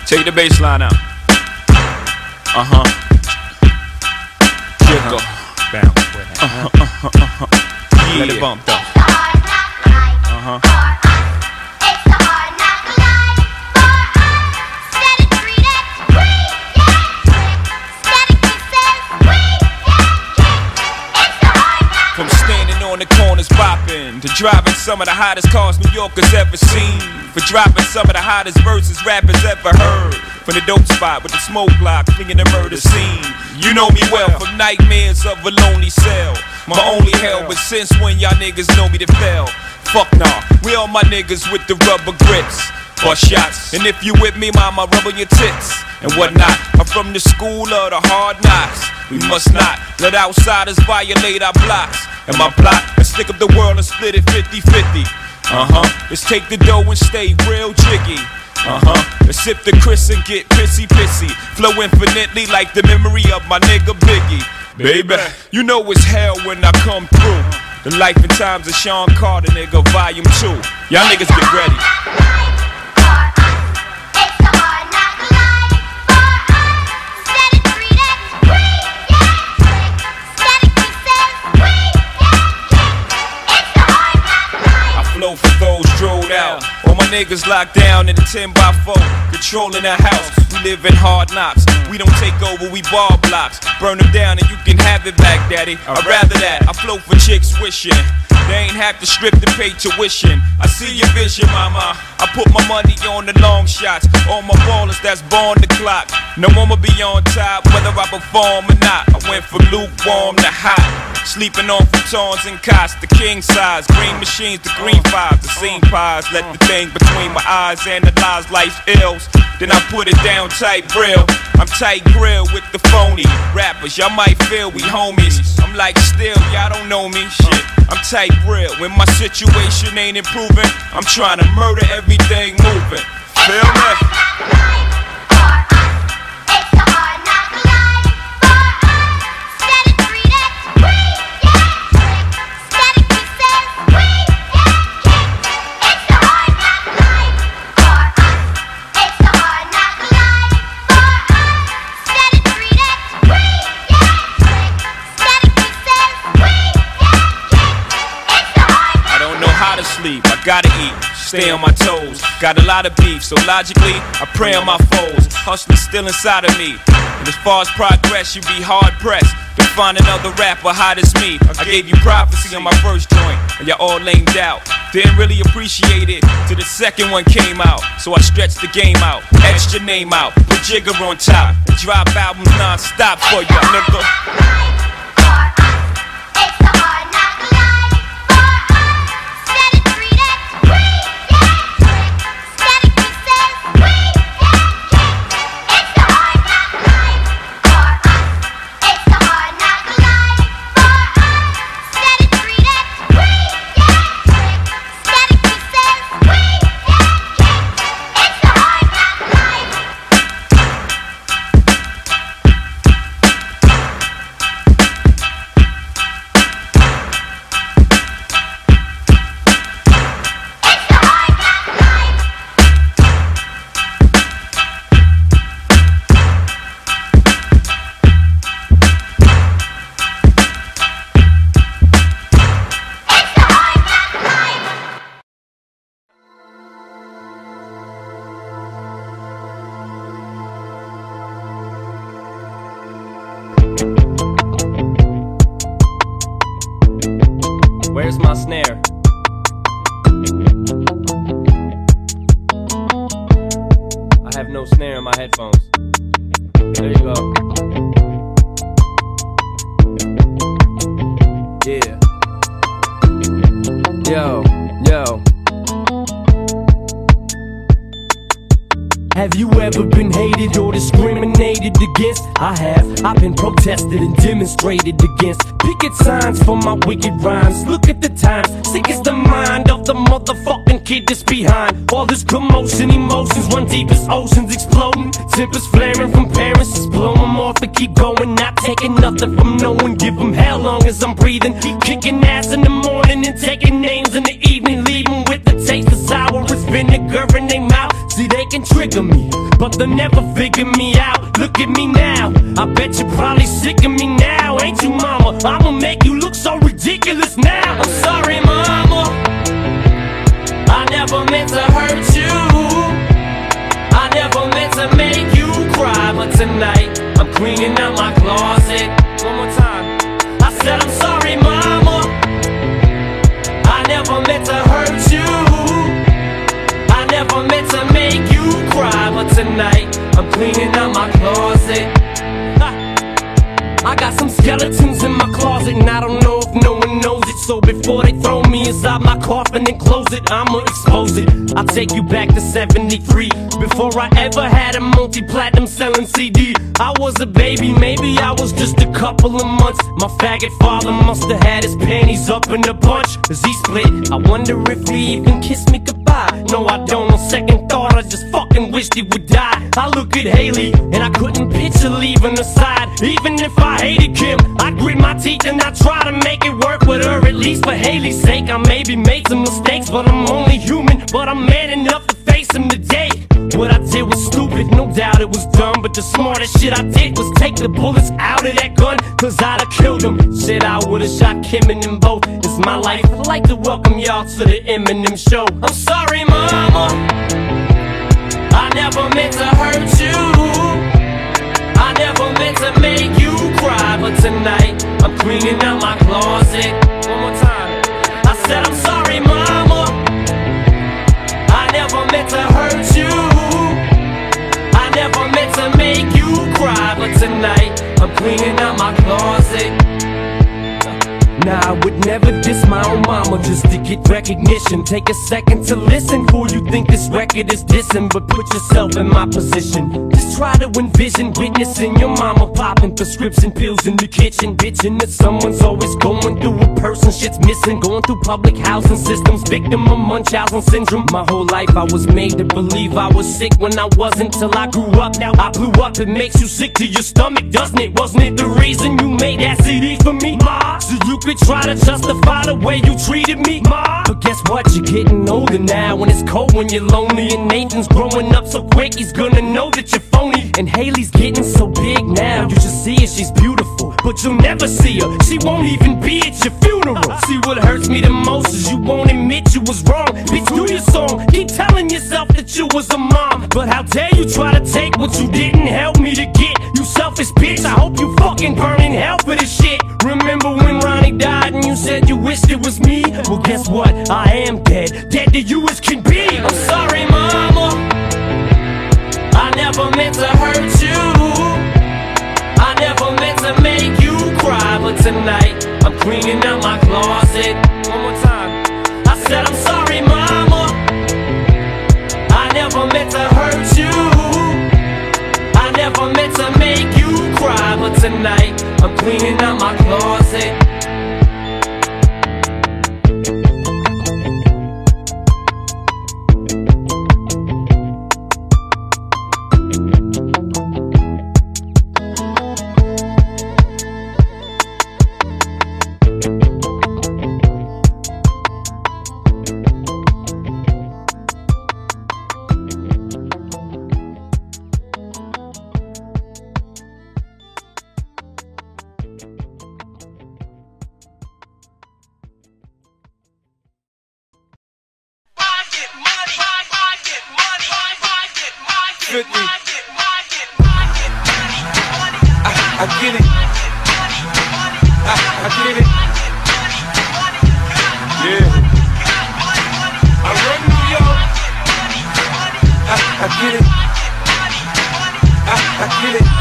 Take the bass line out. Jiggle. Bounce with it. Yeah. Let it bump though. From standing on the corners bopping to driving some of the hottest cars New Yorkers ever seen, for dropping some of the hottest verses rappers ever heard, from the dope spot with the smoke block flinging the murder scene. You know me well from nightmares of a lonely cell, my only hell. But since when y'all niggas know me to fail? Fuck nah, we all my niggas with the rubber grips or shots. And if you with me, mama, rub on your tits and whatnot. I'm from the school of the hard knocks. We must not let outsiders violate our blocks. And my plot is stick up the world and split it 50-50. Let's take the dough and stay real jiggy. Let's sip the Chris and get pissy. Flow infinitely like the memory of my nigga Biggie. Baby, you know it's hell when I come through. The life and times of Sean Carter, nigga, volume 2. Y'all niggas get ready. Flow for those drilled out. All my niggas locked down in a 10x4, controlling the house. We live in hard knocks. We don't take over, we ball blocks. Burn them down and you can have it back, daddy. I'd rather that. I flow for chicks wishing they ain't have to strip to pay tuition. I see your vision, mama. I put my money on the long shots. All my ballers that's born the clock. No one will be on top, whether I perform or not. I went from lukewarm to hot. Sleeping on futons and cots, the king size. Green machines, the green fives, the scene pies. Let the thing between my eyes analyze life's ills. Then I put it down tight real. I'm tight grill with the phony rappers. Y'all might feel we homies. I'm like still, y'all don't know me. Shit, I'm tight real. When my situation ain't improving, I'm trying to murder everything moving. Feel me? I gotta eat, stay on my toes. Got a lot of beef, so logically I pray on my foes. Hustling's still inside of me, and as far as progress, you be hard pressed to find another rapper hot as me. I gave you prophecy on my first joint, and y'all all lamed out. Didn't really appreciate it till the second one came out, so I stretched the game out, etched your name out, put Jigger on top, and drop albums non-stop for ya, nigga. Where's my snare? I have no snare in my headphones. There you go. Yeah. Yo. Have you ever been hated or discriminated against? I have. I've been protested and demonstrated against. Picket signs for my wicked rhymes. Look at the times. Sick is the mind of the motherfucking kid that's behind all this commotion. Emotions run deep as oceans exploding. Tempers flaring from parents. Just blow them off and keep going. Not taking nothing from no one. Give them hell long as I'm breathing. Keep kicking ass in the morning and taking names in the evening. Leaving with the taste of sour as vinegar in their mouth. See, they can trigger me, but they'll never figure me out. Look at me now, I bet you're probably sick of me now, ain't you, mama? I'ma make you look so ridiculous now. I'm sorry, mama, I never meant to hurt you, I never meant to make you cry. But tonight, I'm cleaning out my closet. One more time. I said I'm sorry, mama, I never meant to hurt you, I never meant to make you cry. But tonight, I'm cleaning out my closet. I got some skeletons in my closet, and I don't know if no one knows it. So before they throw me inside my coffin and close it, I'ma expose it. I'll take you back to 73, before I ever had a multi-platinum selling CD. I was a baby, maybe I was just a couple of months. My faggot father must've had his panties up in a bunch. As he split, I wonder if he even kissed me goodbye. No, I don't. On second thought, I just fucking wished he would die. I look at Haley, and I couldn't picture leaving her side. Even if I hated Kim, I grit my teeth and I try to make it work with her. At least for Haley's sake, I maybe made some mistakes, but I'm only human. But I'm man enough to face them today. What I did was stupid, no doubt it was dumb, but the smartest shit I did was take the bullets out of that gun, cause I'd have killed him. Shit, I would've shot Kim and them both. It's my life, I'd like to welcome y'all to the Eminem show. I'm sorry, mama, I never meant to hurt you, I never meant to make you cry. But tonight, I'm cleaning out my closet. One more time. I said I'm sorry, mama, I never meant to hurt you, I never meant to make you cry. But tonight, I'm cleaning out my closet. Nah, I would never diss my own mama just to get recognition. Take a second to listen, fool, you think this record is dissing, but put yourself in my position. Just try to envision witnessing your mama popping prescription pills in the kitchen, bitching that someone's always going through a person shit's missing. Going through public housing systems, victim of Munchausen syndrome. My whole life I was made to believe I was sick when I wasn't, till I grew up. Now I blew up, it makes you sick to your stomach, doesn't it? Wasn't it the reason you made that CD for me, ma? So you could try to justify the way you treated me, ma. But guess what? You're getting older now, and it's cold when you're lonely. And Nathan's growing up so quick, he's gonna know that you're phony. And Haley's getting so big now, you should see her, she's beautiful, but you'll never see her, she won't even be at your funeral. See, what hurts me the most is you won't admit you was wrong. Bitch, do your song, keep telling yourself that you was a mom, but how dare you try to take what you didn't help me to get, you selfish bitch. I hope you fucking burn in hell for this shit. Remember when Ronnie died and you said you wished it was me? Well, guess what? I am dead, dead to you as can be. I'm sorry, mama, I never meant to hurt you, I never meant to make you cry. But tonight, I'm cleaning out my closet. One more time. I said I'm sorry, mama, I never meant to hurt you, I never meant to make you cry. But tonight, I'm cleaning out my closet. I get it. I get it. Yeah. I run New York. I get it. I get it.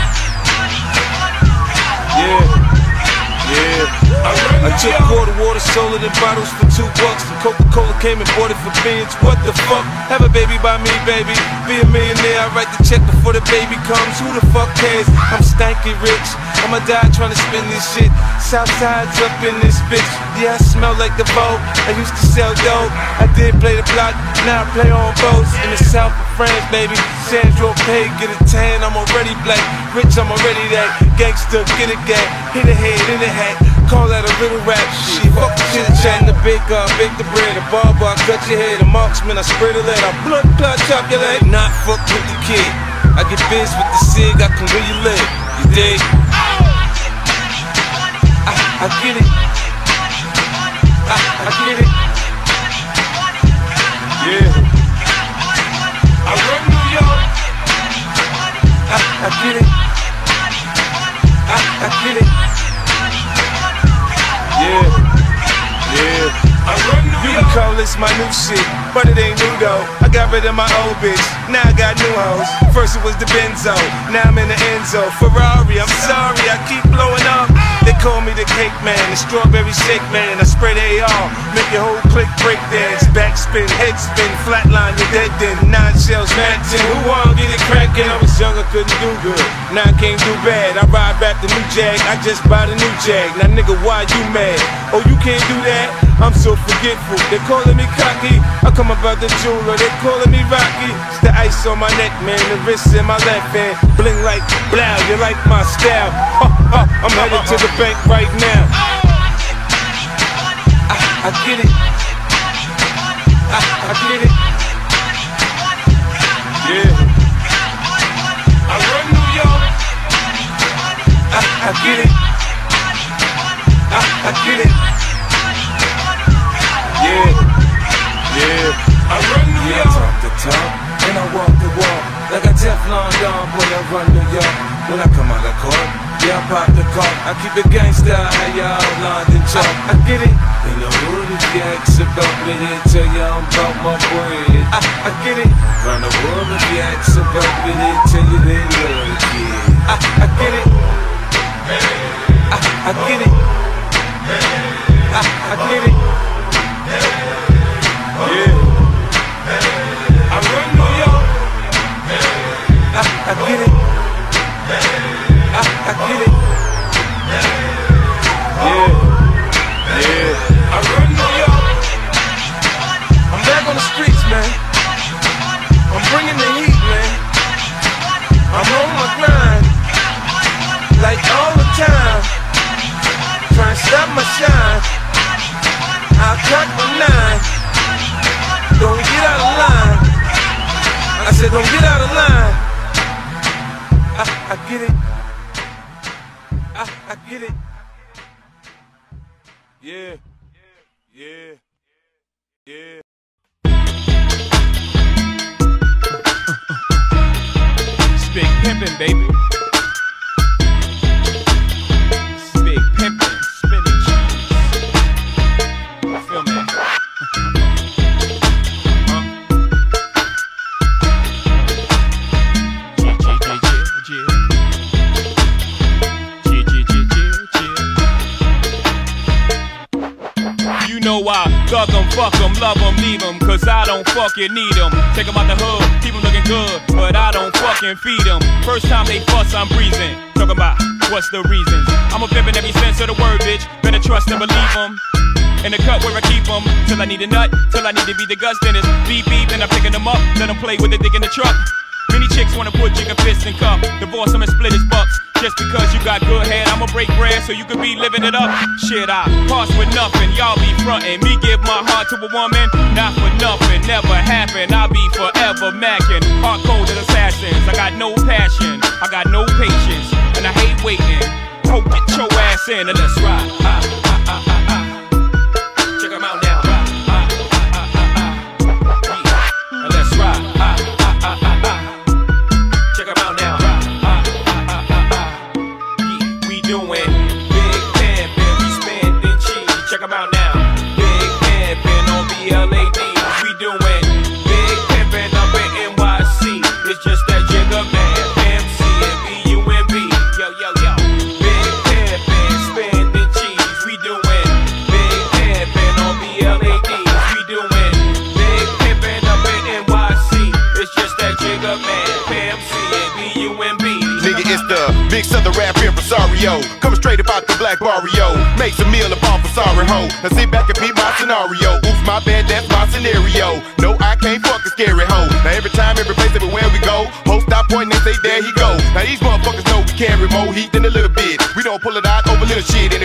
Yeah. I took quarter water, sold it in bottles for $2. And Coca-Cola came and bought it for beans. What the fuck? Have a baby by me, baby. Be a millionaire, I write the check before the baby comes. Who the fuck cares? I'm stanky rich. I'ma die trying to spend this shit. Southside's up in this bitch. Yeah, I smell like the boat. I used to sell dope. I did play the block, now I play on boats. In the south of France, baby. Sandro Pay, get a tan, I'm already black. Rich, I'm already that. Gangster, get a gang. Hit a head in the hat. call that a little rap shit. Fuck the chit chatting, the baker, I bake the bread, the barber, I cut your hair, the marksman, I spread a lead, I blood clot chop your leg. Not fuck with the kid. I get biz with the cig, I can where you live. You dig? I get it. I get it. Yeah. I run New York. I get it. I get it. Yeah. Yeah. I run New York. You can call this my new shit, but it ain't new though. I got rid of my old bitch, now I got new hoes. First it was the Benzo, now I'm in the Enzo. Ferrari, I'm sorry, I keep blowing up. They call me the cake man, the strawberry shake man. I spread AR, make your whole clique break dance. Backspin, head spin, flatline, you're dead then. 9 shells, matching. Who wanna get it crackin'? I was young, I couldn't do good. Now I can't do bad. I ride back the new Jag, I just bought a new Jag. Now nigga, why you mad? Oh, you can't do that? I'm so forgetful. They calling me cocky. I come about the jeweler. They calling me Rocky. It's the ice on my neck, man. The wrist in my left hand. Bling like blow. You like my style? I'm headed to the bank right now. I get it. I get it. Yeah. I run New York. I get it. I get it. Yeah. Yeah. I run New York. I talk the talk and I walk the walk. Like a Teflon Don, boy, I run New York. When I come out of court, yeah, I pop the car. I keep it gangsta, how y'all London talk. I get it. In the hood, if you ask about me, they tell you I'm about my bread. I get it. Round the world, if you ask about me, they tell you they love it. Yeah. I get it. I get it. I get it. Yeah. I run New York. I get it. I get it. Yeah. Yeah. I run New York. I'm back on the streets, man. I'm bringing the heat, man. I'm on my grind, like all the time. Trying to stop my shine. I'll cut my 9. Don't get out of line. I said don't get out of line. I get it. I get it. Yeah. Yeah. Yeah. It's big pimpin', baby. It's big pimpin', spinach. You feel me? You know I thug 'em, fuck 'em, love 'em, leave 'em, cause I don't fucking need 'em. Take 'em out the hood, keep 'em looking good, but I don't fucking feed 'em. First time they fuss, I'm breezing. Talking about what's the reasons. I'm a pimp in every sense of the word, bitch. Better trust and believe 'em. In the cut where I keep 'em, till I need a nut, till I need to be the Gus Dennis. Beep beep, and I'm picking 'em up, let 'em play with the dick in the truck. Many chicks wanna put jigger fists in cup, divorce 'em and split his bucks. Just because you got good head, I'ma break bread so you could be living it up. Shit, I pass with nothing, y'all be frontin'. Me give my heart to a woman, not for nothing, never happen. I'll be forever mackin', hard cold as assassins. I got no passion, I got no patience, and I hate waiting. Ho, get your ass in and let's ride. Check 'em out now. And let's ride. Check 'em out now. Doing big pimpin', we spendin' cheese. Check 'em out now. Big pimpin' on BLADs. We doing big pimpin' up in NYC. It's just that jigger man, MC and BUMB. Yo, yo, yo. Big pimpin', spendin' cheese. We doing big pimpin' on BLADs. We doing big pimpin' up in NYC. It's just that jigger man, MC and BUMB. Nigga, it's the big southern rap impresario, coming straight about the black barrio. Makes a meal of all for sorry hoe. Now sit back and beat my scenario. Oops, my bad, that's my scenario. No, I can't fuck a scary hoe. Now every time, every place, everywhere we go, hoes stop pointing and say, there he go. Now these motherfuckers know we carry more heat than a little bit. We don't pull it out over little shit. And if you catch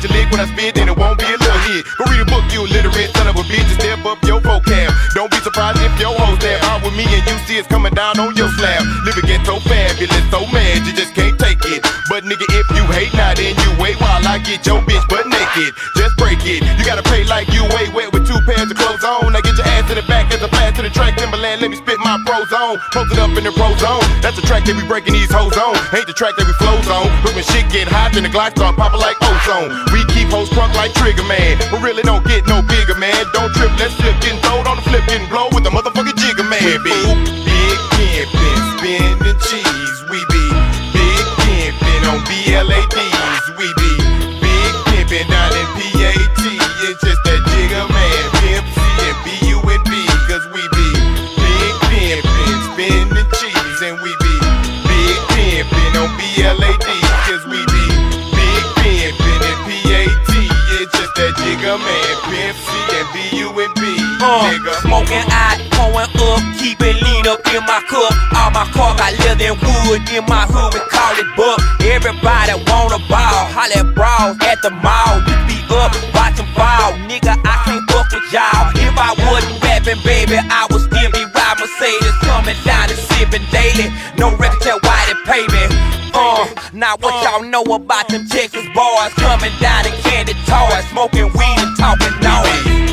catch a lick when I spit, then it won't be a little hit. Go read a book, you illiterate son of a bitch, and step up your vocab. Don't be surprised if your hoes stab out with me and you see it's coming down on your slab. Living ghetto fabulous, so mad you just can't take it. But nigga, if you hate, now then you wait while I get your bitch butt naked. Just break it. You gotta pay like you way wet with 2 pairs of clothes on. Now get your ass in the back as a blast to the track. Timberland, let me spit my pros on. Posted up in the pro zone. That's the track that we breaking these hoes on. Ain't the track that we flows on. But when shit get hot, then the glide start popping like ozone. We keep hoes crunk like Trigger Man, but really don't get no bigger, man. Don't trip, let's flip, getting throwed on the flip, getting blow with the motherfucking Jigger Man. We be big pimpin', spinning cheese. We be big pimpin' on BLADs. We be big pimpin' down in PAT. It's just that Jigger Man, Pimp C and BUNB. Cause we be big pimpin', spinning cheese. And we be big pimpin' on BLADs. Cause we be big pimpin' in PAT. It's just that Jigger Man, Pimp C and BUNB. Smoking out, pouring up, keep it lean up in my cup. All my car got leather and wood, in my hood we call it buck. Everybody wanna ball, holla at bras at the mall. You be up, watching ball, nigga I can't fuck with y'all. If I wasn't rapping, baby, I would still be riding Mercedes, coming down and sipping daily. No record tell why they pay me. Now what y'all know about them Texas boys coming down in candy toys, smoking weed and talking noise.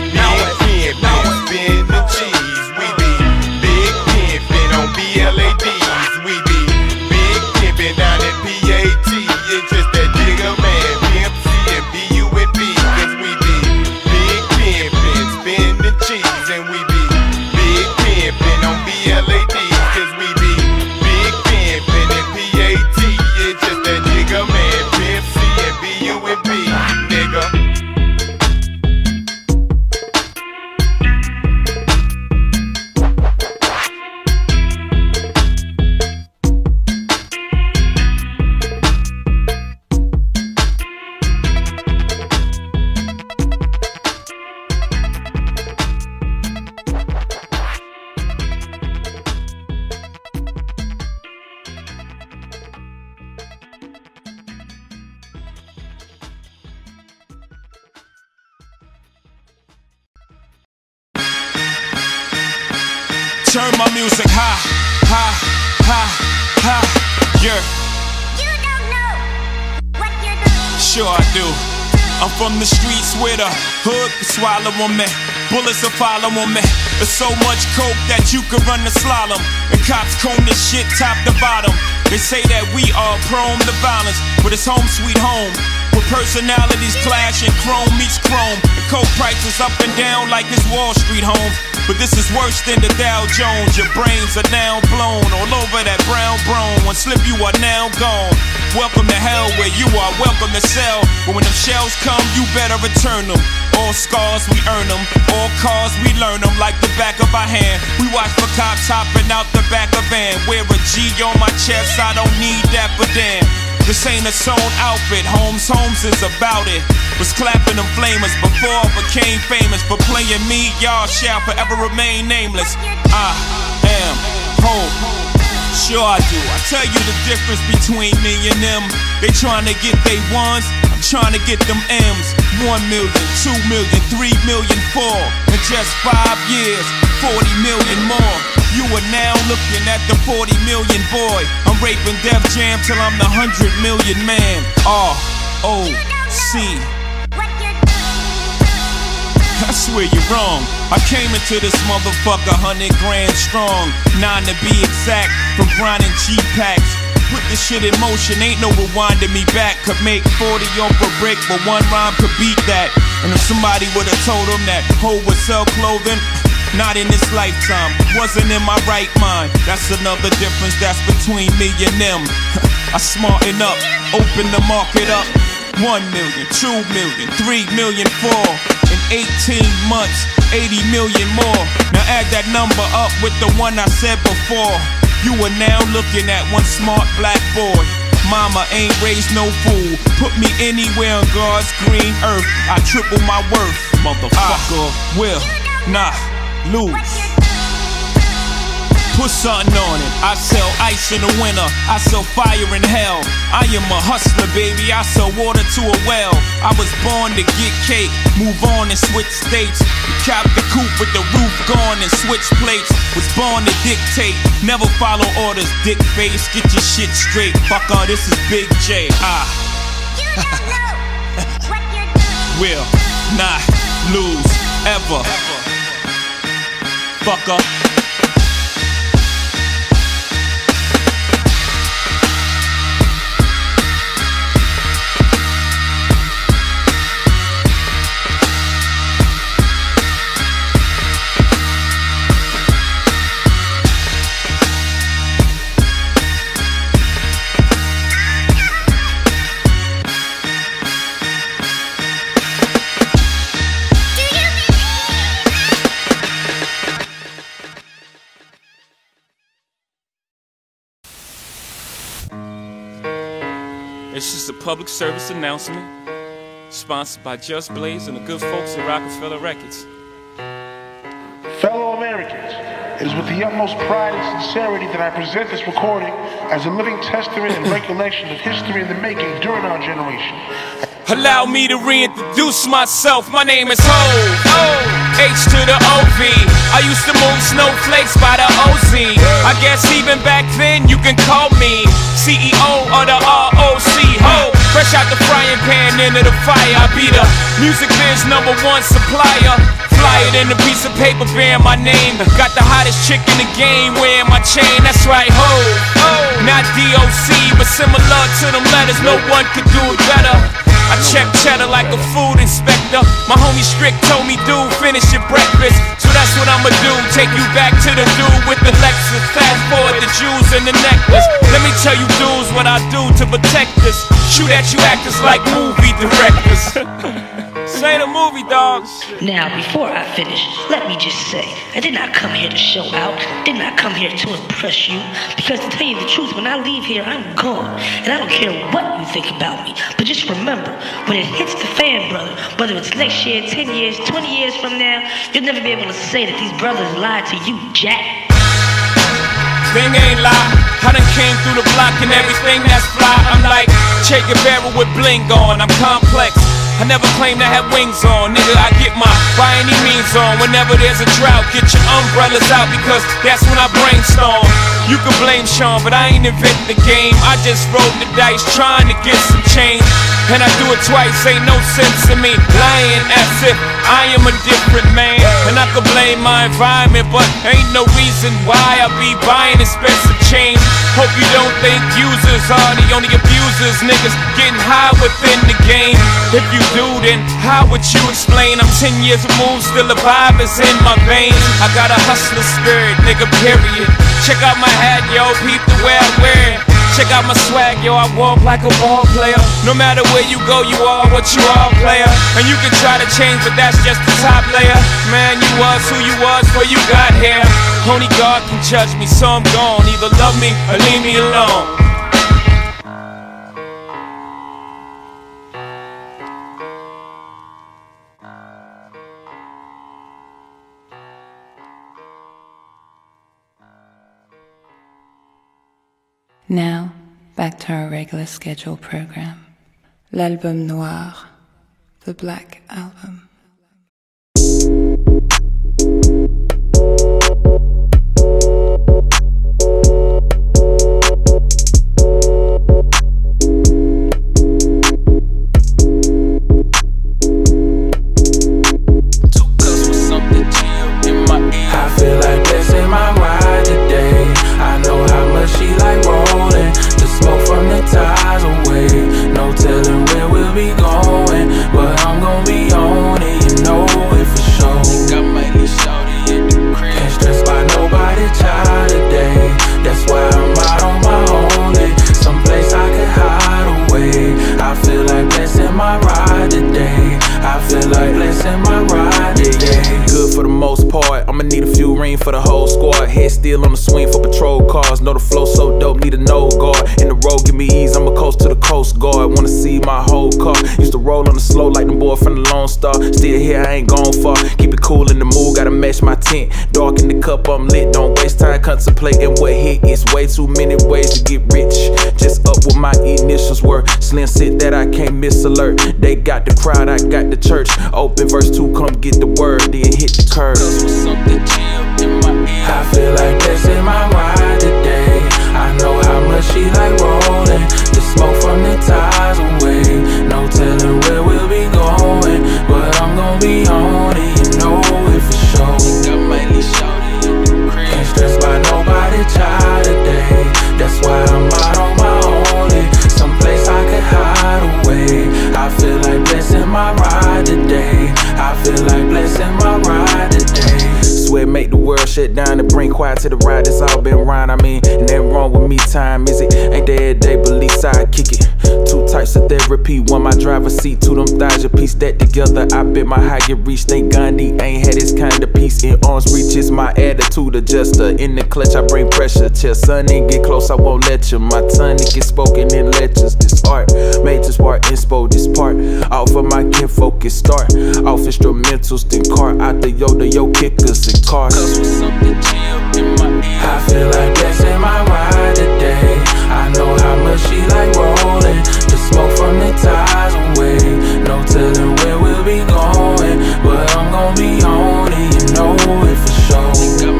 Spinning cheese, we be big pimpin' on BLADs. We be big pimpin' down in PAT. It's just that Jigger Man, Pimp C and BUNB. Cause we be big pimpin', spinning cheese. And we be big pimpin' on BLADs. Cause we be big pimpin' in PAT. It's just that Jigger Man, Pimp C and BUNB, nigga. Turn my music high, high, high, high, yeah. You don't know what you're doing. Sure I do. I'm from the streets where the hood can swallow on me. Bullets will follow on me. There's so much coke that you could run the slalom. And cops comb this shit top to bottom. They say that we are prone to violence, but it's home sweet home. With personalities clash and chrome meets chrome. The coke prices up and down like it's Wall Street home. But this is worse than the Dow Jones. Your brains are now blown all over that brown brone. One slip you are now gone. Welcome to hell where you are welcome to sell. But when them shells come you better return them. All scars we earn them, all cars we learn them like the back of our hand. We watch for cops hopping out the back of van. Wear a G on my chest, I don't need that for damn. This ain't a sewn outfit, Holmes is about it. Was clapping them flamers before I became famous. For playing me, y'all shall forever remain nameless. I am home. Sure I do. I tell you the difference between me and them. They trying to get they ones, I'm trying to get them M's. 1 million, 2 million, 3 million, 4. In just 5 years, 40 million more. You are now looking at the 40 million boy. I'm raping Def Jam till I'm the 100 million man. R.O.C. I swear you're wrong. I came into this motherfucker 100 grand strong. 9 to be exact, from grinding cheap packs. Put this shit in motion, ain't no rewinding me back. Could make 40 off a brick, but one rhyme could beat that. And if somebody would've told him that hoe would sell clothing, not in this lifetime, wasn't in my right mind. That's another difference that's between me and them. I smarten up, open the market up. 1 million, 2 million, 3 million, 4. In 18 months, 80 million more. Now add that number up with the one I said before. You are now looking at one smart black boy. Mama ain't raised no fool. Put me anywhere on God's green earth, I triple my worth. Motherfucker, will not lose. put something on it. I sell ice in the winter, I sell fire in hell. I am a hustler, baby, I sell water to a well. I was born to get cake, move on and switch states. Cop the coupe with the roof gone and switch plates. Was born to dictate, never follow orders, dick face. Get your shit straight, fucker, this is Big J. You don't know what you're doing. Will not lose ever. Fucker. It's just a public service announcement, sponsored by Just Blaze and the good folks at Rockefeller Records. Fellow Americans, it is with the utmost pride and sincerity that I present this recording as a living testament and recollection of history in the making during our generation. Allow me to reintroduce myself. My name is Ho, H to the O-V. I used to move snowflakes by the OZ. I guess even back then you can call me CEO of the ROC. Ho, fresh out the frying pan into the fire. I be the music biz #1 supplier. Fly it in a piece of paper bearing my name. Got the hottest chick in the game wearing my chain. That's right, Ho, not DOC, but similar to them letters. No one could do it better. I check cheddar like a food inspector. My homie Strick told me, dude, finish your breakfast. So that's what I'ma do, take you back to the dude with the Lexus. Fast forward the jewels and the necklace. Let me tell you dudes what I do to protect us. Shoot at you actors like movie directors. This ain't a movie, dog. Now, before I finish, let me just say, I did not come here to show out, did not come here to impress you, because to tell you the truth, when I leave here, I'm gone, and I don't care what you think about me, but just remember, when it hits the fan, brother, whether it's next year, 10 years, 20 years from now, you'll never be able to say that these brothers lied to you, Jack. Thing ain't lie, I done came through the block and everything that's fly. I'm like Che Guevara with bling on, I'm complex. I never claim to have wings on, nigga, I get my by any means on. Whenever there's a drought, get your umbrellas out, because that's when I brainstorm. You can blame Sean, but I ain't invent the game. I just rolled the dice trying to get some change, and I do it twice, ain't no sense in me lying as if I am a different man. And I could blame my environment, but ain't no reason why I be buying expensive change. Hope you don't think users are the only abusers. Niggas getting high within the game. If you do, then how would you explain? I'm 10 years removed, still the vibe is in my veins. I got a hustler spirit, nigga, period. Check out my hat, yo, peep the way I wear it. Check out my swag, yo, I walk like a ball player. No matter where you go, you are what you are, player. And you can try to change, but that's just the top layer. Man, you was who you was before you got here. Only God can judge me, so I'm gone. Either love me or leave me alone. Now, back to our regular scheduled program. L'Album Noir, the Black Album. Be going, but I'm gonna be on it. head still on the swing for patrol cars. Know the flow so dope, need a no guard. In the road, give me ease, I'm a coast to the coast guard. Wanna see my whole car. Used to roll on the slow like the boy from the Lone Star. Still here, I ain't gone far. Keep it cool in the mood, gotta match my tent. Dark in the cup, I'm lit. Don't waste time contemplating what hit. It's way too many ways to get rich. Just up with my initials were slim sit that I can't miss alert. They got the crowd, I got the church. Open verse 2, come get the word, then hit the curve. I feel like blessing my ride today. I know how much she like rolling. The smoke from the ties away. No telling where we'll be going, but I'm gonna be on it, you know it for sure. Ain't stressed by nobody child today. That's why I'm out on my own. Someplace I could hide away. I feel like blessing my ride today. I feel like blessing my ride today. Swear make the world shut down and bring quiet to the ride. That's all been round, I mean, and ain't wrong with me time, is it? Ain't there every day, but at least I kick it. 2 types of therapy, one my driver's seat, 2 them thighs, you piece that together. I bet my high get reached. Thank Gandhi ain't had this kind of peace. In arms reach is my attitude adjuster. In the clutch, I bring pressure. Till son ain't get close, I won't let you. My tongue it get spoken in lectures. This art made to spark inspo. This part out for my kin focus. Start off instrumentals, then car out the yo kickers and cars. I feel like blessing my ride today. I know how much she like rolling. The smoke from the ties away. No telling where we'll be going, but I'm gonna be on it, you know it for sure.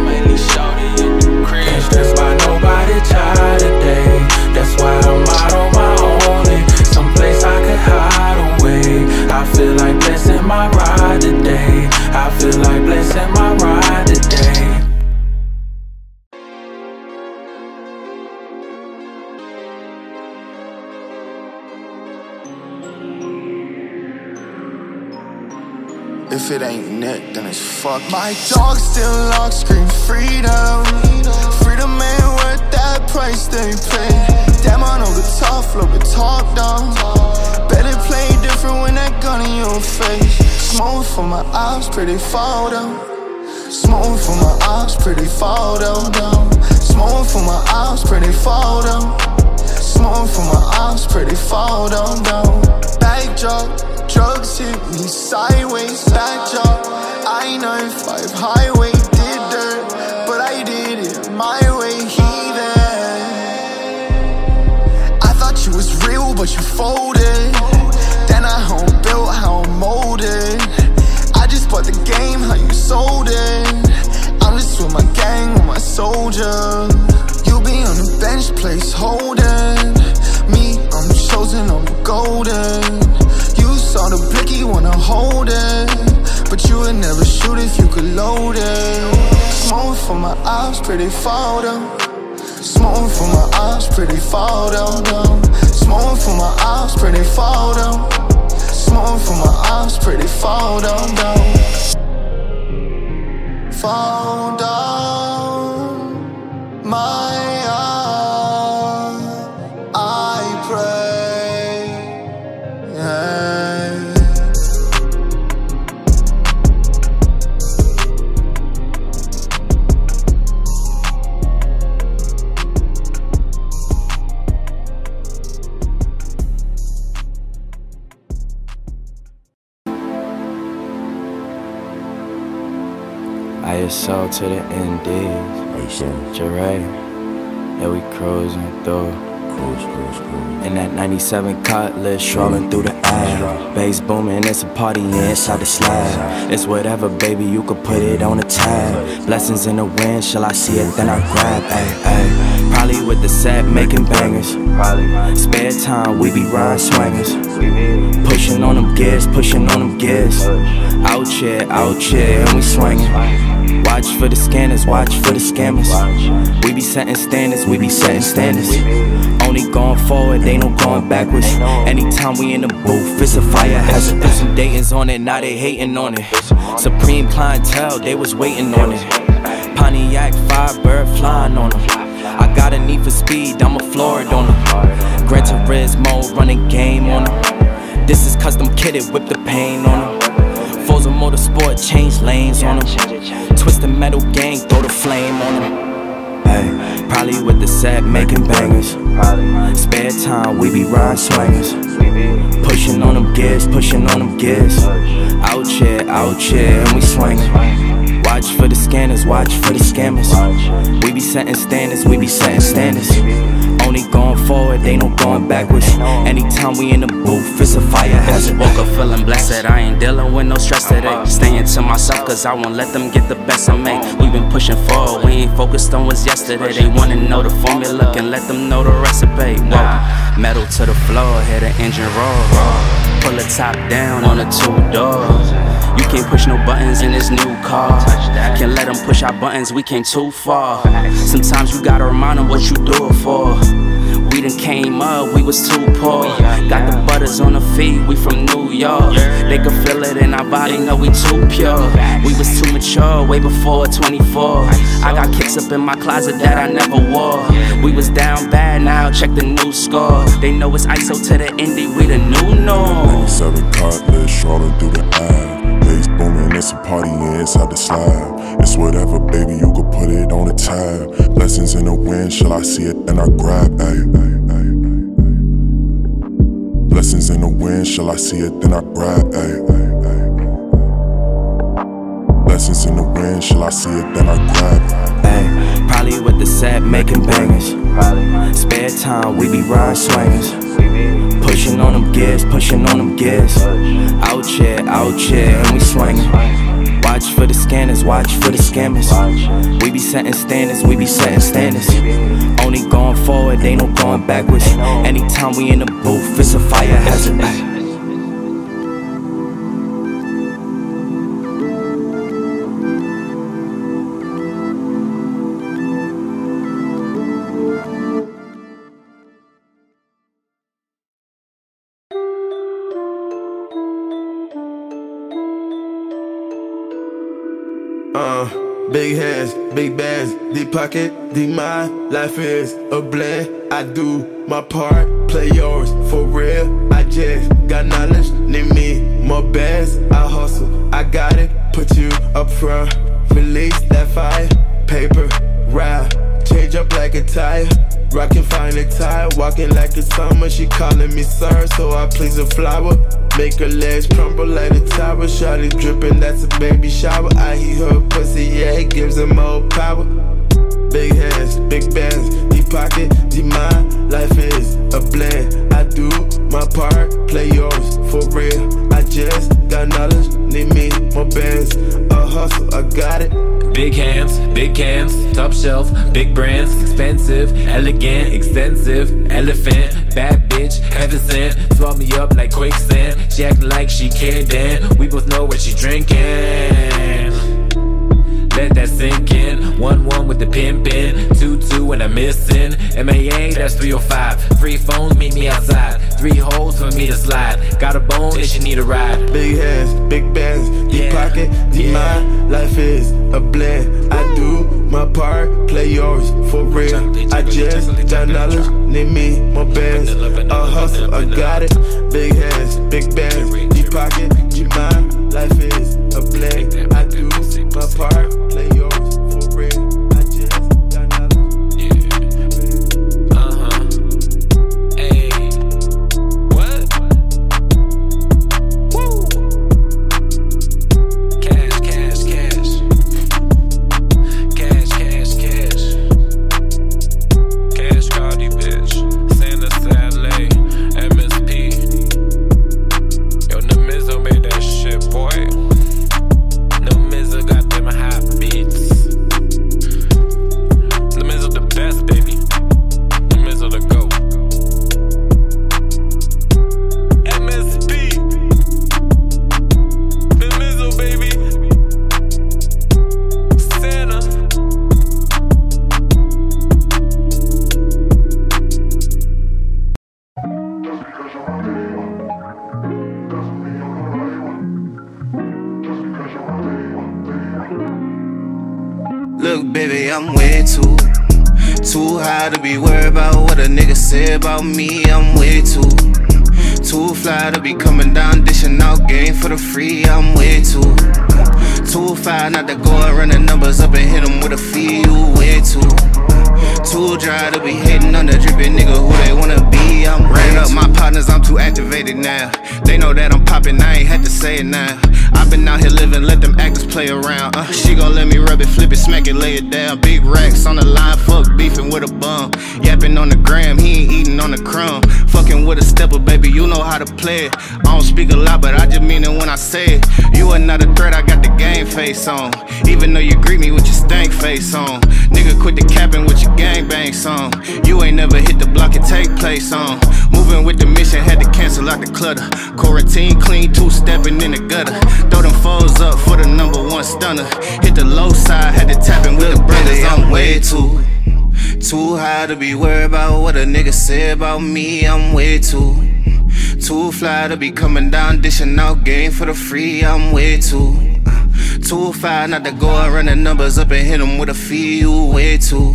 Ain't stressed by nobody child today. That's why I'm out on my own. Someplace I could hide away. I feel like blessing my ride today. I feel like blessing my ride today. If it ain't Nick, then it's fuck. My dog still locked, scream freedom. Freedom ain't worth that price they pay. Damn, I know the tough, look the top down. Better play different when that gun in your face. Smoke for my eyes, pretty far down. Smoke for my eyes, pretty far down. Smoke for my eyes, pretty far down. Smoke for my eyes, pretty far down. Backdrop. Drugs hit me sideways, backdrop. I-95 highway, did dirt, but I did it my way, heathen. I thought you was real, but you folded. Then I home built how I'm molded. I just bought the game, how you sold it. I'm just with my gang, with my soldier. You be on the bench, place holding. Me, I'm chosen, I'm golden. Saw the blicky, wanna hold it, but you would never shoot if you could load it. Smoke for my eyes, pretty far down. Smoke for my eyes, pretty far down. Smoke for my eyes, pretty far down. Smoke for my eyes, pretty far down. Fall down, my eyes, I pray. Yeah. ISO to the NDs, Jeray, yeah, we cruising through. In that 97 Cutlass, strolling through the air. Bass booming, it's a party inside the slab. It's whatever, baby, you could put it on a tab. Blessings in the wind, shall I see it, then I grab, ayy. Probably with the set, making bangers. Spare time, we be riding swingers. Pushing on them gears, pushing on them gears. Out here, and we swinging. Watch for the scanners, watch for the scammers. We be setting standards, we be setting standards. Only going forward, ain't no going backwards. Anytime we in the booth, it's a fire hazard. Put some Dayton's on it, now they hating on it. Supreme clientele, they was waiting on it. Pontiac, Firebird flying on them. I got a need for speed, I'm a Florida on them. Gran Turismo, running game on them. This is custom kitted, whip the pain on them. Forza Motorsport, change lanes on them. Twist the metal gang, throw the flame on them. Probably with the set, making bangers. Spare time, we be rhyme swingers. Pushing on them gears, pushing on them gears. Out here, and we swinging. Watch for the scanners, watch for the scammers. We be setting standards, we be setting standards. Only going forward, ain't no going backwards. Anytime we in the booth, it's a fire hazard. Woke up feeling blessed, I ain't dealing with no stress today. Staying to myself, cause I won't let them get the best of me. We been pushing forward, we ain't focused on what's yesterday. They wanna know the formula, can let them know the recipe. Whoa. Metal to the floor, hear the engine roar. Pull the top down on a 2-door. You can't push no buttons in this new car. Can't let them push our buttons, we came too far. Sometimes you gotta remind them what you do it for. We done came up, we was too poor. Got the butters on the feet, we from New York. They can feel it in our body, know we too pure. We was too mature, way before 24. I got kicks up in my closet that I never wore. We was down bad, now check the new score. They know it's ISO to the indie, we the new norm. 97 cutlass, strolling through the aisle. Bass booming, it's a party inside the slab. It's whatever, baby, you could put it on the tab. Blessings in the wind, shall I see it, then I grab, ayy. Blessings in the wind, shall I see it, then I grab, ayy. Blessings in the wind, shall I see it, then I grab, ayy. Probably with the set, making bangers. Spare time, we be rhyme swingers. Pushing on them gears, pushing on them gears. Out here, and we swinging. Watch for the scanners, watch for the scammers. We be setting standards, we be setting standards. Only going forward, ain't no going backwards. Anytime we in the booth, it's a fire hazard. Big hands, big bands, deep pocket, deep mind. Life is a blend. I do my part, play yours for real. I just got knowledge, need me more bands. I hustle, I got it, put you up front. Release that fire, paper, ride, change up like a tire. Rockin' fine attire, walking like it's summer. She calling me sir, so I please a flower. Make her legs crumble like a tower. Shawty drippin', that's a baby shower. I heat her pussy, yeah, it gives her more power. Big hands, big bands, deep pocket, deep mind. Life is a blend. I do my part, play yours for real. I just got knowledge, need me more bands. A hustle, I got it. Big hands, big cans, top shelf, big brands, expensive, elegant, extensive, elephant, bad bitch, heaven sent, swallow me up like quicksand. She acting like she can't dance, we both know what she drinking. Let that sink in. 1-1 with the pimpin', 2-2 when I'm missing. MAA, that's 305. Free phones, meet me outside. 3 holes for me to slide. Got a bone if you need a ride. Big hands, big bands, deep pocket, deep mind. Life is a blend. I do my part, play yours for real. I just got knowledge, need me more bands. A hustle, I got it. Big hands, big bands, deep pocket, deep mind. Life is a blend. I do my part, play yours for real. I just got knowledge. Hey. What? Woo. Cash, cash, cash. Cash, cash, cash. Cash Cardi, bitch. Santa Saleh, MSP. Yo, Namizo made that shit, boy. Namizo got them hot beats. Namizo the best, baby. Namizo the GOAT. MSP. Namizo, baby. Santa. Look, baby, I'm way too high to be worried about what a nigga say about me. I'm way too fly to be coming down, dishing out game for the free. I'm way too fly not to go and run the numbers up and hit them with a fee. You way too dry to be hating on the drippin' nigga who they wanna be. I'm ran up my partners, I'm too activated now. They know that I'm poppin', I ain't had to say it now. I've been out here living, let them actors play around. She gon' let me rub it, flip it, smack it, lay it down. Big racks on the line, fuck beefing with a bum. Yapping on the gram, he ain't eating on the crumb. Fucking with a stepper, baby, you know how to play it. I don't speak a lot, but I just mean it when I say it. You are not a threat, I got the game face on. Even though you greet me with your stank face on. Nigga, quit the capping with your gangbang song. You ain't never hit the block and take place on. Moving with the mission, had to cancel out the clutter. Quarantine clean, two-stepping in the gutter. Throw them foes up for the #1 stunner. Hit the low side, had to tap in with the brothers. I'm way too high to be worried about what a nigga say about me. I'm way too fly to be coming down, dishing out game for the free. I'm way too fly not to go and run the numbers up and hit them with a fee. You way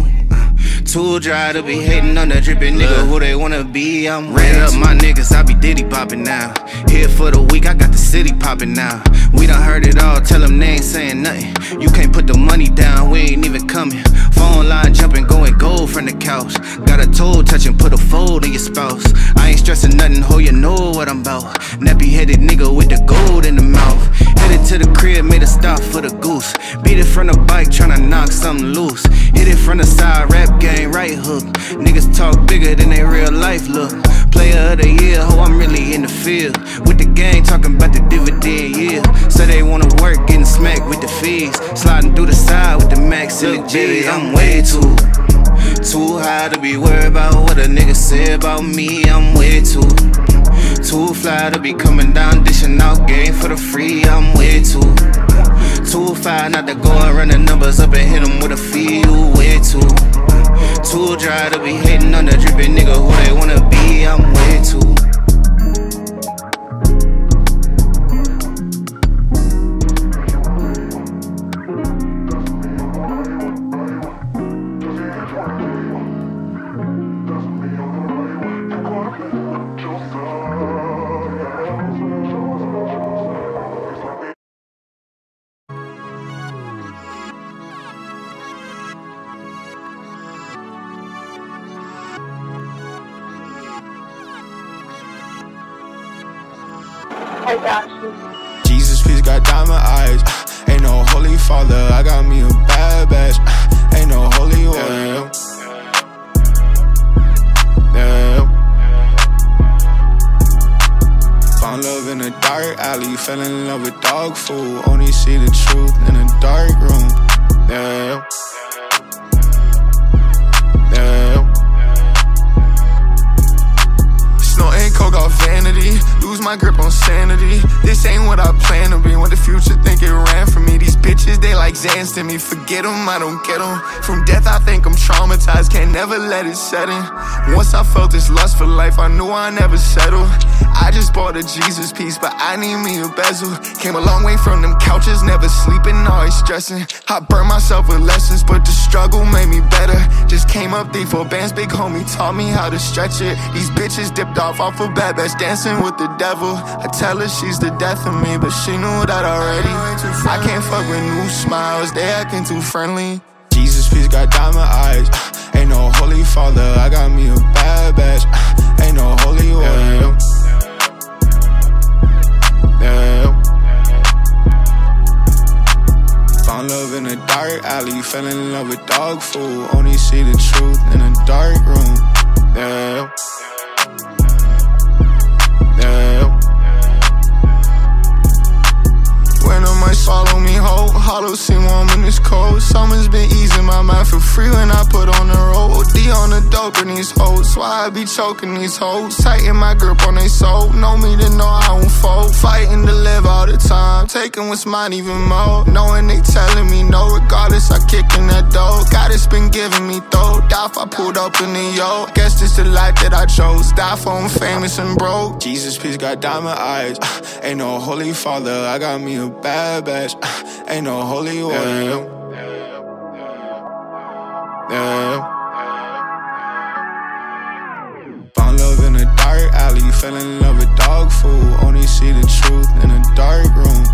too dry to be hating on that drippin' nigga who they wanna be. I'm ran up my niggas, I be Diddy poppin' now. Here for the week, I got the city poppin' now. We done heard it all, tell them they ain't saying nothing. You can't put the money down, we ain't even coming. Phone line jumping, going gold from the couch. Got a toe touching, put a fold in your spouse. I ain't stressing nothing, ho, you know what I'm about. Nappy headed nigga with the gold in the mouth. Headed to the crib, made a stop for the goose. Beat it from the bike, tryna knock something loose. Hit it from the side, rap game, right hook. Niggas talk bigger than they real life look. Player of the year, ho, I'm really in the field. With the gang, talking about the dividend, yeah. So they wanna work, getting smacked with the fees. Sliding through the side with the max in the G. I'm way too high to be worried about what a nigga say about me. I'm way too fly to be coming down, dishing out game for the free. I'm way too fly not to go and run the numbers up and hit them with a fee. You way too dry to be hating on the drippin' nigga who they wanna be. I'm way too. I got you. Jesus, please got diamond eyes. Ain't no holy father, I got me a bad batch. Ain't no holy warrior. Found love in a dark alley, fell in love with dog food. Only see the truth in a dark room. Snorting coke off vanity, lose my grip on sanity. This ain't what I plan to be. When the future think it ran from me. These bitches, they like Zans to me. Forget them, I don't get them. From death I think I'm traumatized, can't never let it set in. Once I felt this lust for life, I knew I never settle. I just bought a Jesus piece, but I need me a bezel. Came a long way from them couches, never sleeping, always stressing. I burned myself with lessons, but the struggle made me better. Just came up 3-4 bands, big homie taught me how to stretch it. These bitches dipped off of bad bitch, dancing with the devil. I tell her she's the death of me, but she knew that already. I can't fuck with new smiles, they acting too friendly. Jesus, please got diamond eyes. Ain't no holy father, I got me a bad batch. Ain't no holy warrior. Found love in a dark alley, fell in love with dog food. Only see the truth in a dark room. Winter might swallow me whole. Hollow seem warm when it's cold. Summer's been easing my mind for free when I put on the road. D on the dope in these hoes, why I be choking these hoes. Tighten my grip on they soul, know me to know I won't fold. Fighting to live all the time, taking what's mine even more. Knowing they telling me no, regardless I kick in that door. God it's been giving me though, die if I pulled up in the yo. Guess this the life that I chose, die for I'm famous and broke. Jesus please got diamond eyes, ain't no holy father, I got me a bad batch. Ain't no holy warrior. Found love in a dark alley, fell in love with dog food. Only see the truth in a dark room.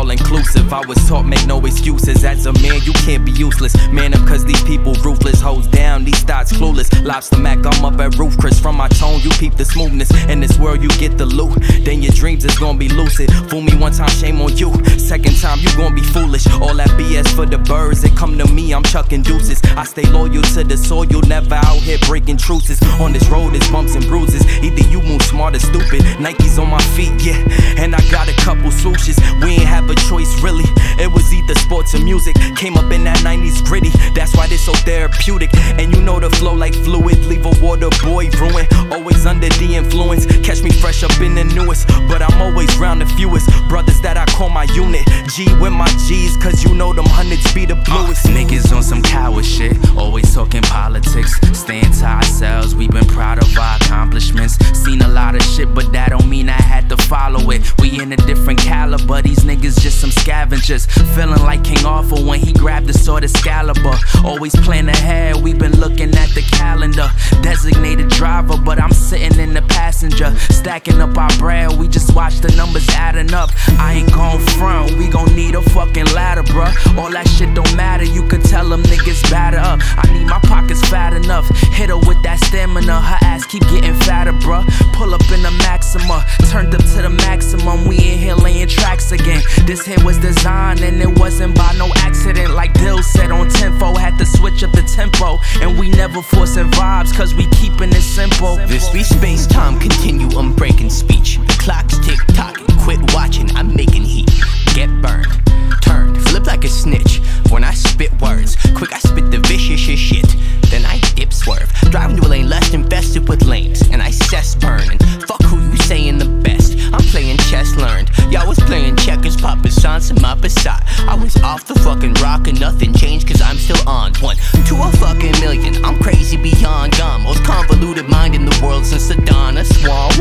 all inclusive. I was taught make no excuses. As a man, you can't be useless. Man up cause these people ruthless. Hoes down, these thoughts clueless. Lobster Mac, I'm up at roof. Chris from my tone, you peep the smoothness. In this world, you get the loot. Then your dreams is gonna be lucid. Fool me one time, shame on you. Second time, you gonna be foolish. All that BS for the birds. They come to me, I'm chucking deuces. I stay loyal to the soil, never out here breaking truces. On this road, it's bumps and bruises. Either you move smart or stupid. Nikes on my feet, yeah. And I got a couple swooshes. We ain't have a choice, really. It was either sports or music. Came up in that 90s gritty. That's why this so therapeutic. And you know the flow like fluid. Leave a water boy ruin. Always under the influence. Catch me fresh up in the newest. But I'm always round the fewest. Brothers that I call my unit. G with my G's, cause you know them hundreds be the bluest. Niggas on some coward shit. Always talking politics. Staying to ourselves. We've been proud of our accomplishments. Seen a lot of shit, but that don't mean I had to follow it. We in a different caliber. These niggas just some scavengers. Feeling like King Arthur when he grabbed the sword Excalibur. Always plan ahead. We've been looking at the calendar. Designated driver, but I'm sitting in the passenger. Stacking up our bread. We just watch the numbers adding up. I ain't gon' front. We gon' need a fucking ladder, bruh. All that shit don't matter. You could tell them niggas batter up. I need my pockets fat enough. Hit her with that stamina. Her ass keep getting fatter, bruh. Pull up in the Maxima. Turned up to the maximum. We in here laying tracks again. This hit was designed and it wasn't by no accident. Like Dill said on Tempo. Had to switch up the tempo. And we never forcing vibes cause we keeping it simple. This be space-time continuum breaking speech. The clock's tick-tocking. Quit watching, I'm making heat. Get burned. Turned. Flip like a snitch. When I spit words. Quick I spit the vicious shit. Then I dip swerve. Driving to a lane less infested with lanes. And I cess burning. Fuck who you saying the best. I'm playing chess learned. Y'all was playing checkers, Papa Sans and Mapa Sat. I was off the fucking rock and nothing changed cause I'm still on. 1 to a fucking million. I'm crazy beyond gone. Most convoluted mind in the world since the dawn of Swan.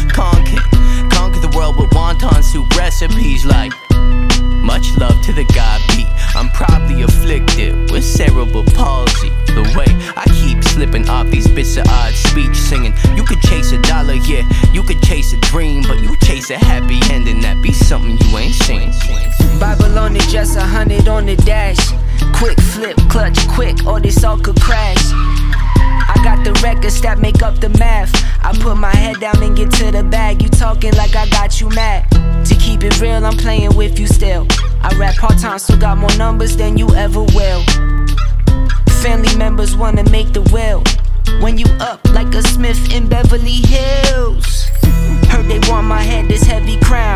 Conquer the world with wonton soup recipes like much love to the God beat. I'm probably afflicted with cerebral palsy. The way I keep slipping off these bits of odd speech singing. You could chase a dollar, yeah. You could chase a dream, but you chase a happy ending. That be something you ain't seen. Bible on it, just 100 on the dash. Quick flip, clutch, quick, or this all could crash. I got the records that make up the math. I put my head down and get to the bag. You talking like I got you mad. To keep it real, I'm playing with you still. I rap part-time, so got more numbers than you ever will. Family members wanna make the will. When you up like a Smith in Beverly Hills. Heard they want my head, this heavy crown.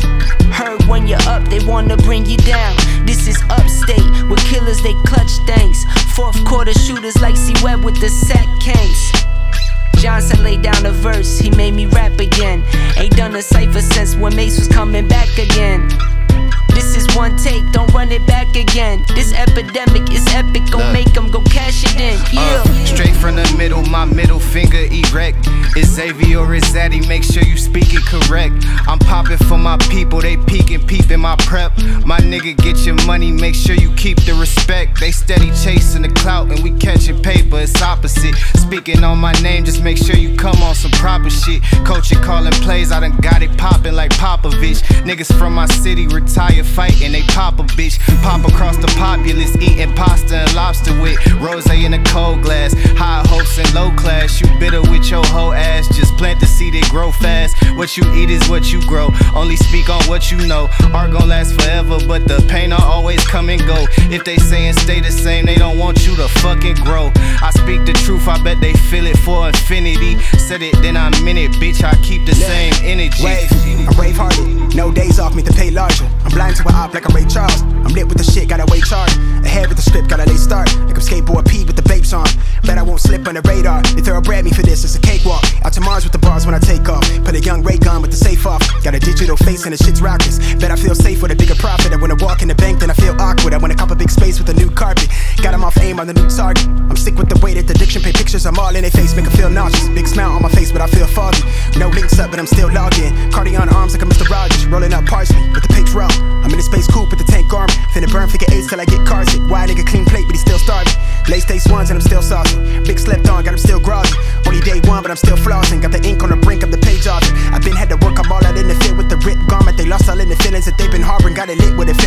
Heard when you're up, they wanna bring you down. This is upstate, with killers, they clutch things. Fourth quarter shooters like C-Web with the sack case. Johnson laid down a verse, he made me rap again. Ain't done a cypher since when Mace was coming back again. This is one take, don't run it back again. This epidemic is epic, gon' make them go cash it in. Yeah. Straight from the middle, my middle finger erect. Is Xavier or is Zaddy? Make sure you speak it correct. I'm popping for my people, they peeking, peeping my prep. My nigga, get your money, make sure you keep the respect. They steady chasing the clout and we catching paper, it's opposite. Speaking on my name, just make sure you come on some proper shit. Coaching, calling plays, I done got it popping like Popovich. Niggas from my city retire fighting, they pop a bitch. Pop across the populace, eating pasta and lobster with rosé in a cold glass. High hopes and low class, you bitter with your whole ass. Just plant the seed, it grow fast. What you eat is what you grow, only speak on what you know. Art gon' last forever, but the pain will always come and go. If they saying stay the same, they don't want you to fucking grow. I speak the truth, I bet they feel it for infinity. Said it, then I meant it, bitch, I keep the same energy. I'm brave-hearted, no days off, me to pay larger. I'm blind to an op like I'm Ray Charles. I'm lit with the shit, gotta wait charge. Ahead with the script, gotta late start. Like I'm skateboard P with the babes on. Bet I won't slip on the radar. They thoroughbred me for this, it's a cakewalk. Out to Mars with the bars when I take off. Put a young ray gun with the safe off. Got a digital face and the shit's rockets. Bet I feel safe with a bigger profit. I wanna walk in the bank, then I feel awkward. I wanna cop a big space with a new carpet. Got him off aim on the new target. I'm sick with the way that the addiction paint pictures. I'm all in their face, make them feel nauseous. Big smile on my face, but I feel foggy. No links up, but I'm still logged in. Cardi on arms like a Mr. Rogers. Rolling up parsley with the pigs raw. I'm in a space coupe with the tank garment. Finna burn figure eights till I get cars hit. Why nigga clean plate, but he still starving. Late stage ones and I'm still saucy. Big slept on, got him still groggy. Only day one, but I'm still flossing. Got the ink on the brink of the page of it. I've been had to work, I'm all out in the field with the ripped garment. They lost all in the feelings that they've been harboring. Got it lit with a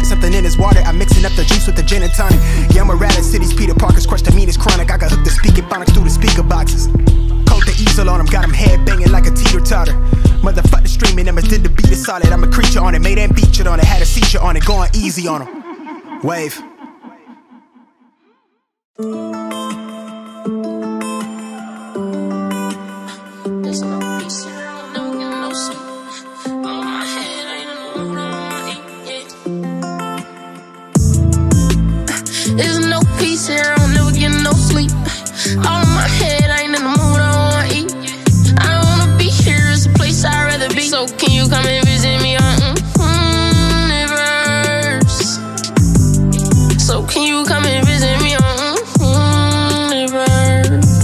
something in his water. I'm mixing up the juice with the gin and tonic. Yeah, I'm a rat at cities, Peter Parker's crushed the meanest chronic. I got hooked to speaking phonics through the speaker boxes. Coat the easel on him, got him head banging like a teeter-totter. Motherfucker streaming, Emma did the beat is solid. I'm a creature on it, made and featured on it, had a seizure on it, going easy on him. Wave. There's no peace here, I'll never get no sleep. All in my head, I ain't in the mood, I don't wanna eat. I don't wanna be here, it's a place I'd rather be. So can you come and visit me on universe? So can you come and visit me on universe?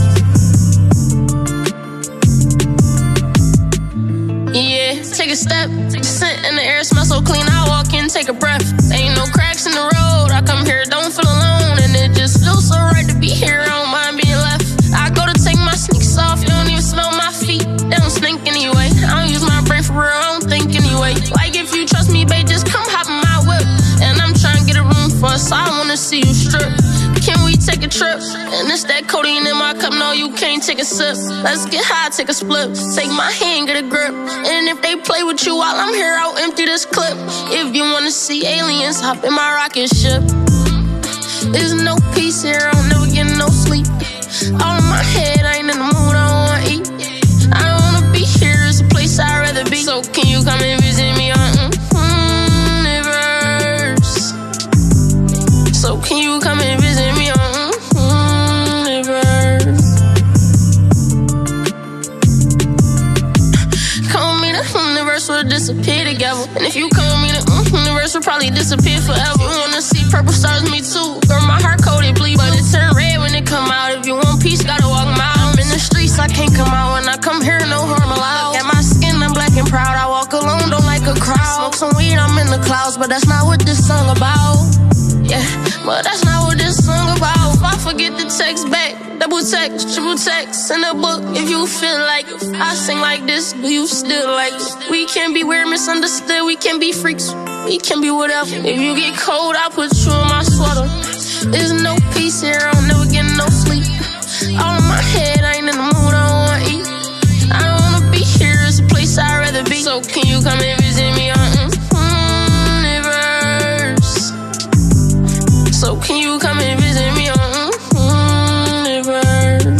Yeah, take a step, the scent in the air smells so clean, I walk in, take a breath. Ain't no cracks in the road, I come here, don't feel alone. And it just feels so right to be here, I don't mind being left. I go to take my sneaks off, you don't even smell my feet. They don't stink anyway, I don't use my brain for real, I don't think anyway. Like if you trust me, babe, just come hop in my whip. And I'm trying to get a room for us, I wanna see you strip. Can we take a trip? And it's that codeine in my cup, no you can't take a sip. Let's get high, take a split, take my hand, get a grip. And if they play with you while I'm here, I'll empty this clip. If you wanna see aliens, hop in my rocket ship. There's no peace here, I'll never get no sleep. All in my head, I ain't in the mood, I don't wanna eat. I don't wanna be here, it's a place I'd rather be. So can you come and visit me on universe? So can you come and visit me on universe? Come with me, the universe will disappear together. And if you come with me, the universe will probably disappear forever. You wanna see purple stars, me too. Girl, my heart coated bleed, but it turn red when it come out. If you want peace, gotta walk miles. I'm in the streets, I can't come out. When I come here, no harm allowed. At my skin, I'm black and proud. I walk alone, don't like a crowd. Smoke some weed, I'm in the clouds, but that's not what this song about. Yeah, but that's not what this song about. If I forget to text back, double text, triple text, in a book if you feel like it. I sing like this, do you still like it? We can be weird, misunderstood, we can be freaks, we can be whatever. If you get cold, I'll put you in my sweater. There's no peace here, I'll never get no sleep. All in my head, I ain't in the mood, I don't wanna eat. I don't wanna be here, it's a place I'd rather be. So can you come and visit me on universe? So can you come and visit me on universe?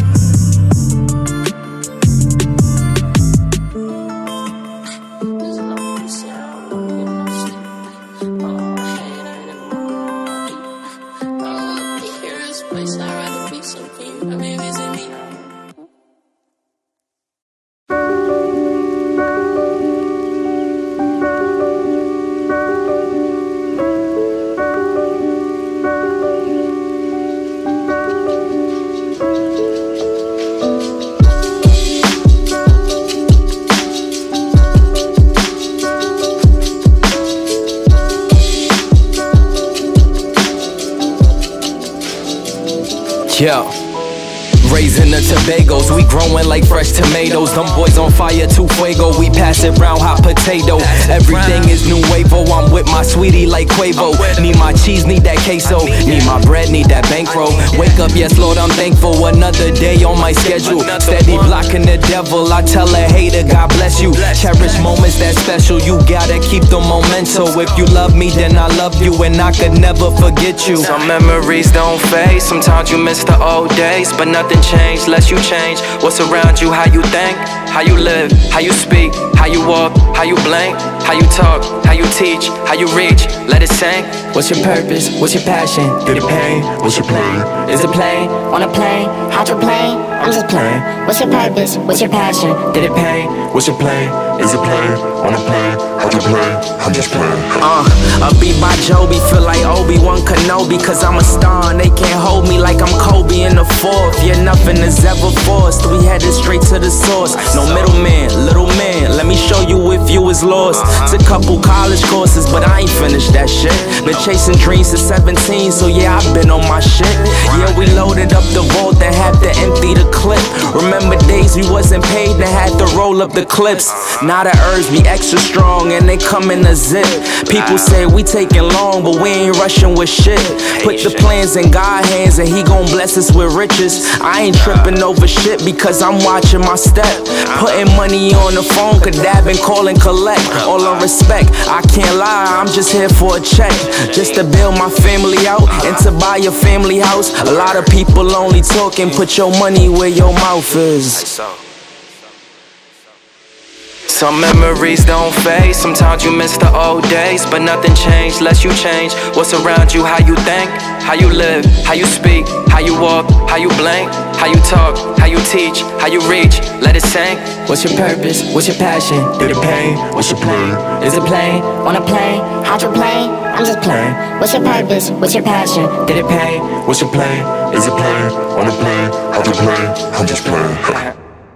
Yo, raising the Tobagos, we growing like fresh tomatoes. Them boys on fire, too fuego, we pass it round hot potato. Everything is nuevo, I'm with my sweetie like Quavo. Need my cheese, need that queso, need my bread, need that bankroll. Wake up, yes Lord, I'm thankful, another day on my schedule. Steady blocking the devil, I tell a hater, God bless you. Cherish moments that special, you gotta keep the memento. If you love me, then I love you, and I could never forget you. Some memories don't fade, sometimes you miss the old days, but nothing changed unless you change. What's around you, how you think, how you live, how you speak, how you walk, how you blink, how you talk, how you teach, how you reach, let it sink. What's your purpose, what's your passion? Did it pain, what's your plan? Is it plane, on a plane, hydroplane? I'm just playing. What's your purpose, what's your passion? Did it pain, what's your plan? Is it plane, on a plane, hydroplane? I'm just playing. I beat by Joby, feel like Obi-Wan Kenobi, cause I'm a star and they can't hold me like I'm Kobe in the fourth. Yeah, nothing is ever forced, we headed straight to the source. No middleman, little man, let me show you if you was lost. It's a couple college courses, but I ain't finished that shit. Been chasing dreams since 17, so yeah, I've been on my shit. Yeah, we loaded up the vault and had to empty the clip. Remember days we wasn't paid and had to roll up the clips. Now the herbs be extra strong long and they come in a zip. People say we taking long, but we ain't rushing with shit. Put the plans in God's hands and he gon' bless us with riches. I ain't tripping over shit because I'm watching my step. Putting money on the phone, could dab and call and collect. All in respect, I can't lie, I'm just here for a check. Just to build my family out and to buy your family house. A lot of people only talking, put your money where your mouth is. Some memories don't fade, sometimes you miss the old days. But nothing changed unless you change what's around you. How you think, how you live, how you speak, how you walk, how you blink, how you talk, how you teach, how you reach, let it sink. What's your purpose, what's your passion? Did it pain, what's your plan? Is it plain, wanna play, how'd you play? I'm just playing. What's your purpose, what's your passion? Did it pain, what's your plan? Is it plain, wanna play, how'd you play? I'm just playing.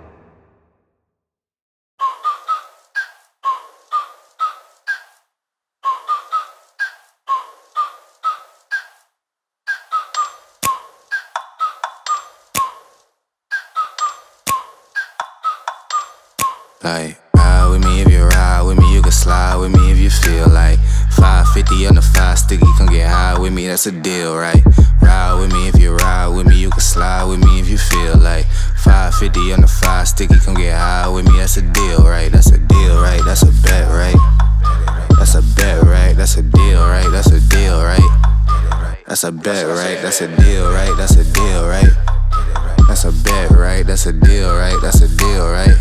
Like, ride with me if you ride with me, you can slide with me if you feel like 550 on the 5 sticky, come get high with me, that's a deal, right? Ride with me if you ride with me, you can slide with me if you feel like 550 on the 5 sticky, come get high with me, that's a deal, right? That's a deal, right? That's a bet, right? That's a bet, right? That's a deal, right? That's a deal, right? That's a bet, right? That's a deal, right? That's a deal, right? That's a bet, right? That's a deal, right? That's a deal, right?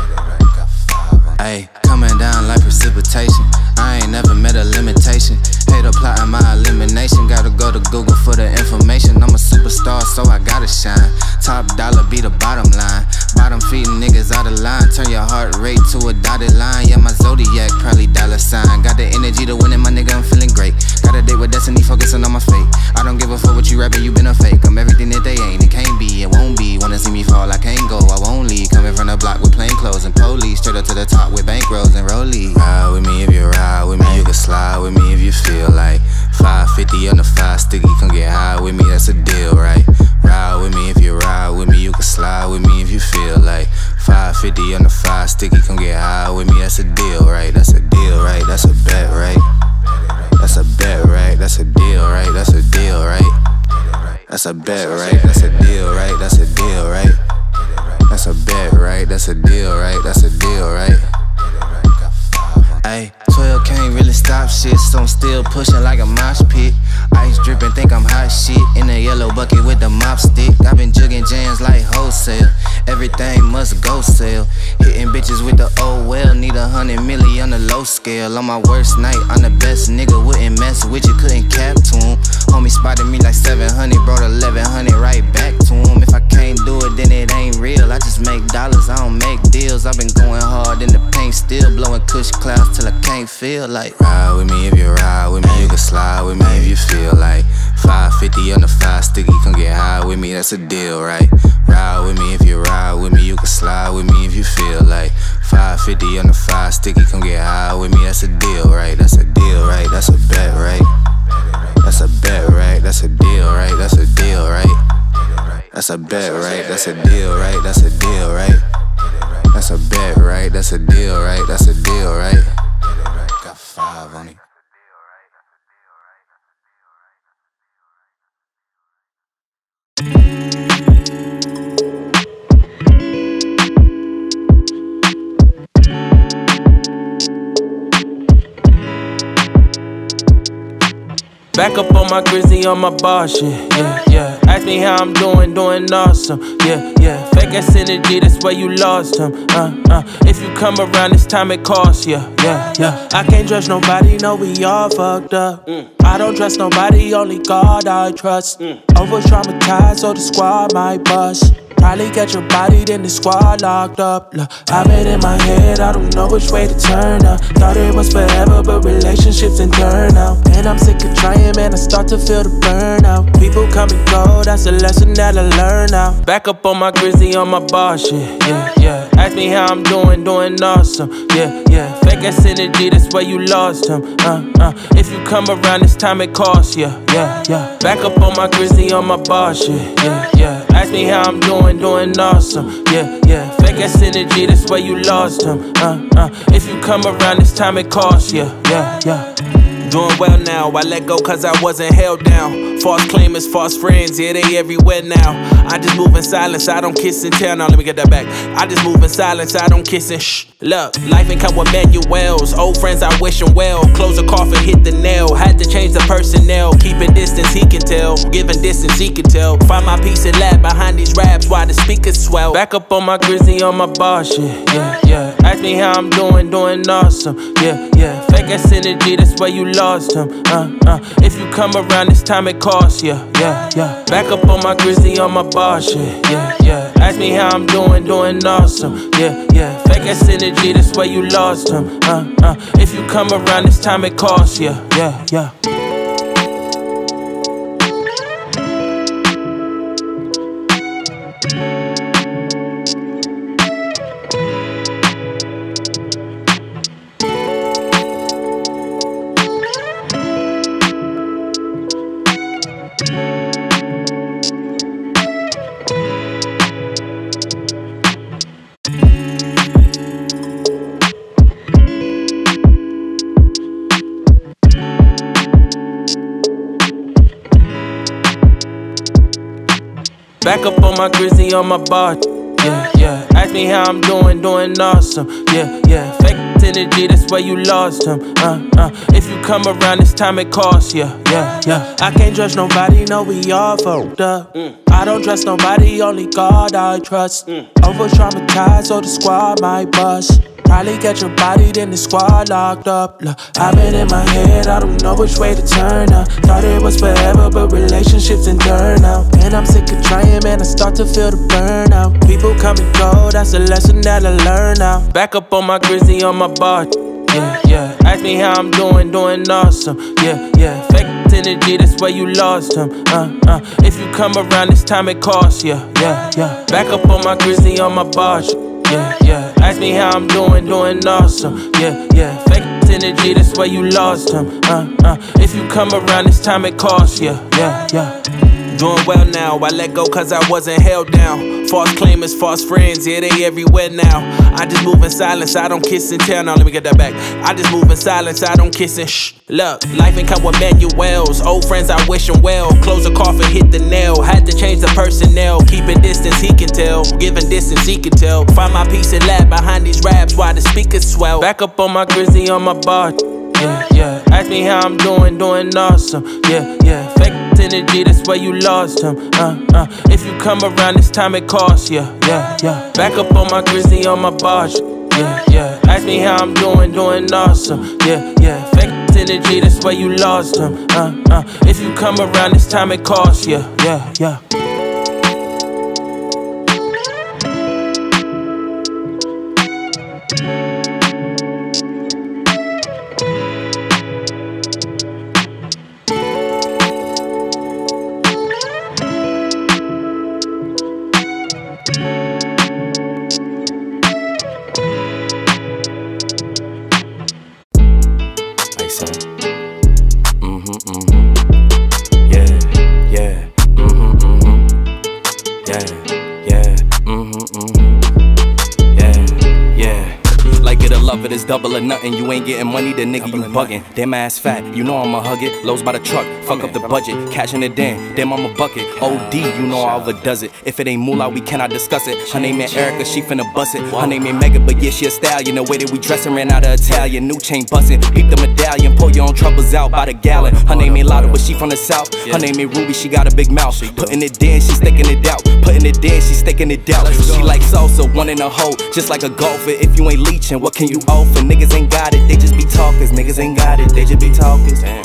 Ayy, coming down like precipitation. I ain't never met a limitation. Hate plotting my elimination. Gotta go to Google for the information. I'm a superstar, so I gotta shine. Top dollar be the bottom line. Bottom feeding niggas out of line. Turn your heart rate to a dotted line. Yeah, my zodiac probably dollar sign. Got the energy to win it, my nigga, I'm feeling great. Got a date with destiny, focusing on my fate. I don't give a fuck what you rapping, you been a fake. I'm everything that they ain't, it can't be, it won't be. Wanna see me fall, I can't go, I won't leave. Coming from the block with plain clothes and police. Straight up to the top with bankrolls and rollies. Ride with me if you ride with me, you can slide with me if you feel like 550 on the 5 sticky, come get high with me, that's a deal, right? Ride with me if you ride with me, you can slide with me if you feel like 550 on the 5 sticky, come get high with me, that's a deal, right? That's a deal, right? That's a bet, right? That's a bet, right? That's a deal, right? That's a deal, right? That's a bet, right? That's a deal, right? That's a deal, right? That's a bet, right? That's a deal, right? That's a deal, right? Ayy, 12 can't really stop shit, so I'm still pushing like a mosh pit. Ice dripping, think I'm hot shit. In a yellow bucket with the mop stick. I've been jugging jams like wholesale. Everything must go sell. Hitting bitches with the oh well. Need 100 milli on the low scale. On my worst night, I'm the best nigga. Wouldn't mess with you, couldn't cap to him. Homie spotted me like 700, brought 1100 right back to him. If I can't do it, then it ain't real. I just make dollars, I don't make deals. I've been going hard in the paint, still blowing kush clouds till I can't feel like. Ride with me if you ride with me, you can slide with me if you feel like 550 on the 5 sticky, come get high with me, that's a deal, right? Ride with me if you ride with me, you can slide with me if you feel like 550 on the 5 sticky, come get high with me, that's a deal, right? That's a deal, right? That's a bet, right? That's a bet, right? That's a deal, right? That's a deal, right? That's a bet, right? That's a deal, right? That's a deal, right? That's a bet, right? That's a deal, right? That's a deal, right? Got 5 on it. Back up on my grizzly, on my bar shit, yeah. Ask me how I'm doing awesome, yeah. Fake ass energy, that's where you lost him, If you come around this time, it costs, yeah. I can't trust nobody, no, we all fucked up. I don't trust nobody, only God I trust. Over traumatized, so the squad might bust. Probably catch your body, then the squad locked up. Look, I've been in my head, I don't know which way to turn now. Thought it was forever, but relationships and turn out. And I'm sick of trying, man, I start to feel the burnout. People come and go, that's a lesson that I learn now. Back up on my grizzly, on my bar shit, yeah. Ask me how I'm doing awesome, yeah. yeah. Fake ass energy, that's where you lost him. If you come around this time, it costs ya. Yeah. Back up on my grizzly, on my bar shit. Yeah. Ask me how I'm doing awesome. Yeah. Fake ass energy, that's where you lost him. If you come around this time, it costs ya. Yeah. Doing well now, I let go cause I wasn't held down. False claimers, false friends, yeah, they everywhere now. I just move in silence, I don't kiss and tell. Now let me get that back. I just move in silence, I don't kiss and shh. Look, life ain't come with manuals. Old friends, I wish them well. Close the coffin, hit the nail. Had to change the personnel. Keeping distance, he can tell. Giving distance, he can tell. Find my peace and laugh behind these raps while the speakers swell. Back up on my grizzly, on my bar shit. Yeah. Ask me how I'm doing awesome. Yeah. Fake ass energy, that's where you lost him. If you come around this time, it costs ya. Yeah. Back up on my grizzly, on my bar shit. Yeah. Ask me how I'm doing awesome. Yeah. Fake ass energy, that's where you lost him. If you come around this time, it costs ya. Yeah. Back up on my grizzly, on my bar. Yeah. Ask me how I'm doing awesome. Yeah. Fake energy, that's where you lost him. If you come around this time, it costs ya. Yeah. I can't trust nobody, no, we all fucked up. I don't trust nobody, only God I trust. Over traumatized, so the squad might bust. Probably catch a body, then the squad locked up. Look, I've been in my head, I don't know which way to turn now. Thought it was forever, but relationships endure now. And I'm sick of trying, man, I start to feel the burnout. People come and go, that's a lesson that I learn now. Back up on my grizzly, on my bar. Yeah. Ask me how I'm doing awesome. Yeah. Fake energy, that's where you lost him. If you come around this time, it costs ya. Yeah. Back up on my grizzly, on my bar. Yeah. Ask me how I'm doing awesome. Yeah. Fake energy, that's where you lost him. If you come around this time, it costs ya. Yeah. Doing well now, I let go cause I wasn't held down. False claimers, false friends, yeah, they everywhere now. I just move in silence, I don't kiss and tell. Now let me get that back. I just move in silence, I don't kiss and shh. Look, life ain't come with manuals. Old friends, I wish them well. Close the coffin, hit the nail. Had to change the personnel. Keeping distance, he can tell. Giving distance, he can tell. Find my peace and laugh behind these raps while the speakers swell. Back up on my grizzly, on my bar. Yeah. Ask me how I'm doing awesome. Yeah. Fake energy, that's where you lost him. If you come around this time, it costs ya. Yeah. Back up on my grizzly, on my bar. Yeah. Ask me how I'm doing awesome. Yeah. Fake energy, that's where you lost him. If you come around this time, it costs ya. Yeah. Double or nothing, you ain't getting money, the nigga you bugging. Damn ass fat, you know I'ma hug it. Lows by the truck, fuck up the budget. Cashing it in, damn I'm a bucket. OD, you know I overdoes it. If it ain't moolah, we cannot discuss it. Her name ain't Erica, she finna bust it. Her name ain't Mega, but yeah, she a stallion. The way that we dressin' ran out of Italian. New chain bustin', beat the medallion. Pour your own troubles out by the gallon. Her name ain't Lotta, but she from the south. Her name ain't Ruby, she got a big mouth. Putting it in, she sticking it out. Putting it in, she sticking it out. She like salsa, one in a hole, just like a golfer. If you ain't leeching, what can you offer? Niggas ain't got it, they just be talkers. Niggas ain't got it, they just be talkers.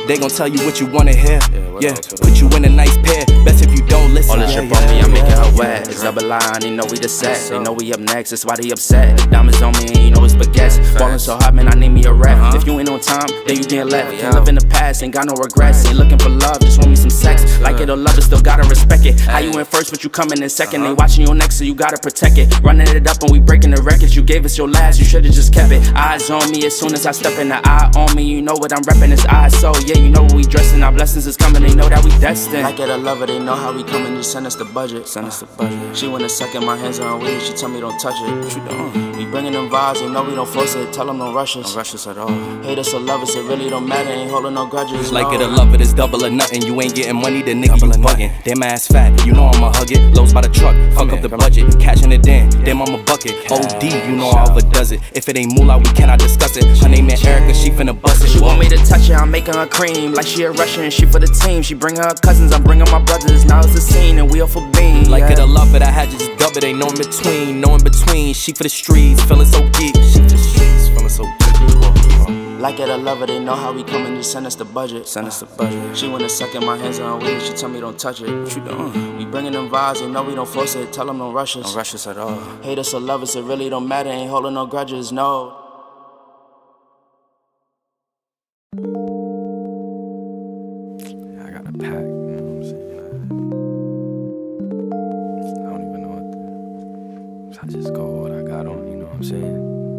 They gon' tell you what you wanna hear. Yeah, put you in a nice pair. Best if you don't listen. All this shit on me, I'm making her wet. It's double line, they know we the set. They know we up next, that's why they upset. The diamonds on me, and you know it's baguettes. Ballin' so hot, man, I need me a rap. If you ain't on time, then you getting left. Can't live in the past, ain't got no regrets. Ain't looking for love, just want me some sex. Like it or love it, still gotta respect it. How you in first, but you coming in second. Ain't watching your next, so you gotta protect it. Running it up and we breaking the records. You gave us your last, you should've just kept it. Eyes on me as soon as I step in. The eye on me, you know what I'm reppin'. It's eyes, so yeah, you know what we dressing. Our blessings is coming, they know that we destined. Like it or love it, they know how we coming. Just send us the budget. Send us the budget. She wanna suck in my hands on her weed. She tell me don't touch it. What you doing? We bringing them vibes, they know we don't force it. Tell them don't rush us. Don't rush us at all. Hate us or love us, it really don't matter. Ain't holding no grudges. Like it or love it, it's double or nothing. You ain't getting money, the nigga you bugging. Damn ass fat, you know I'ma hug it. Lows by the truck, fuck up the budget. Cashing it in, damn I'm a bucket. OD, you know I overdoes it. If it ain't moolah, we cannot discuss it. Her name is Erica, she finna bust it. She want me to touch it, I'm making her cream. Like she a Russian, she for the team. She bring her cousins, I'm bringing my brothers. Now it's the scene and we all for being. Like it or love it, I had to just dub it. Ain't no in between, no in between. She for the streets, feeling so geek. She for the streets, feeling so geek. Like it or love it, they know how we coming. Just send us the budget. Send us the budget. She wanna suck in my hands on her weed. She tell me don't touch it. What you doing? We bringing them vibes, they know we don't force it. Tell them don't rush us. Don't rush us at all. Hate us or love us, it really don't matter. Ain't holding no grudges, no. I got a pack, you know what I'm saying? I don't even know what to. I just go with what I got on, you know what I'm saying?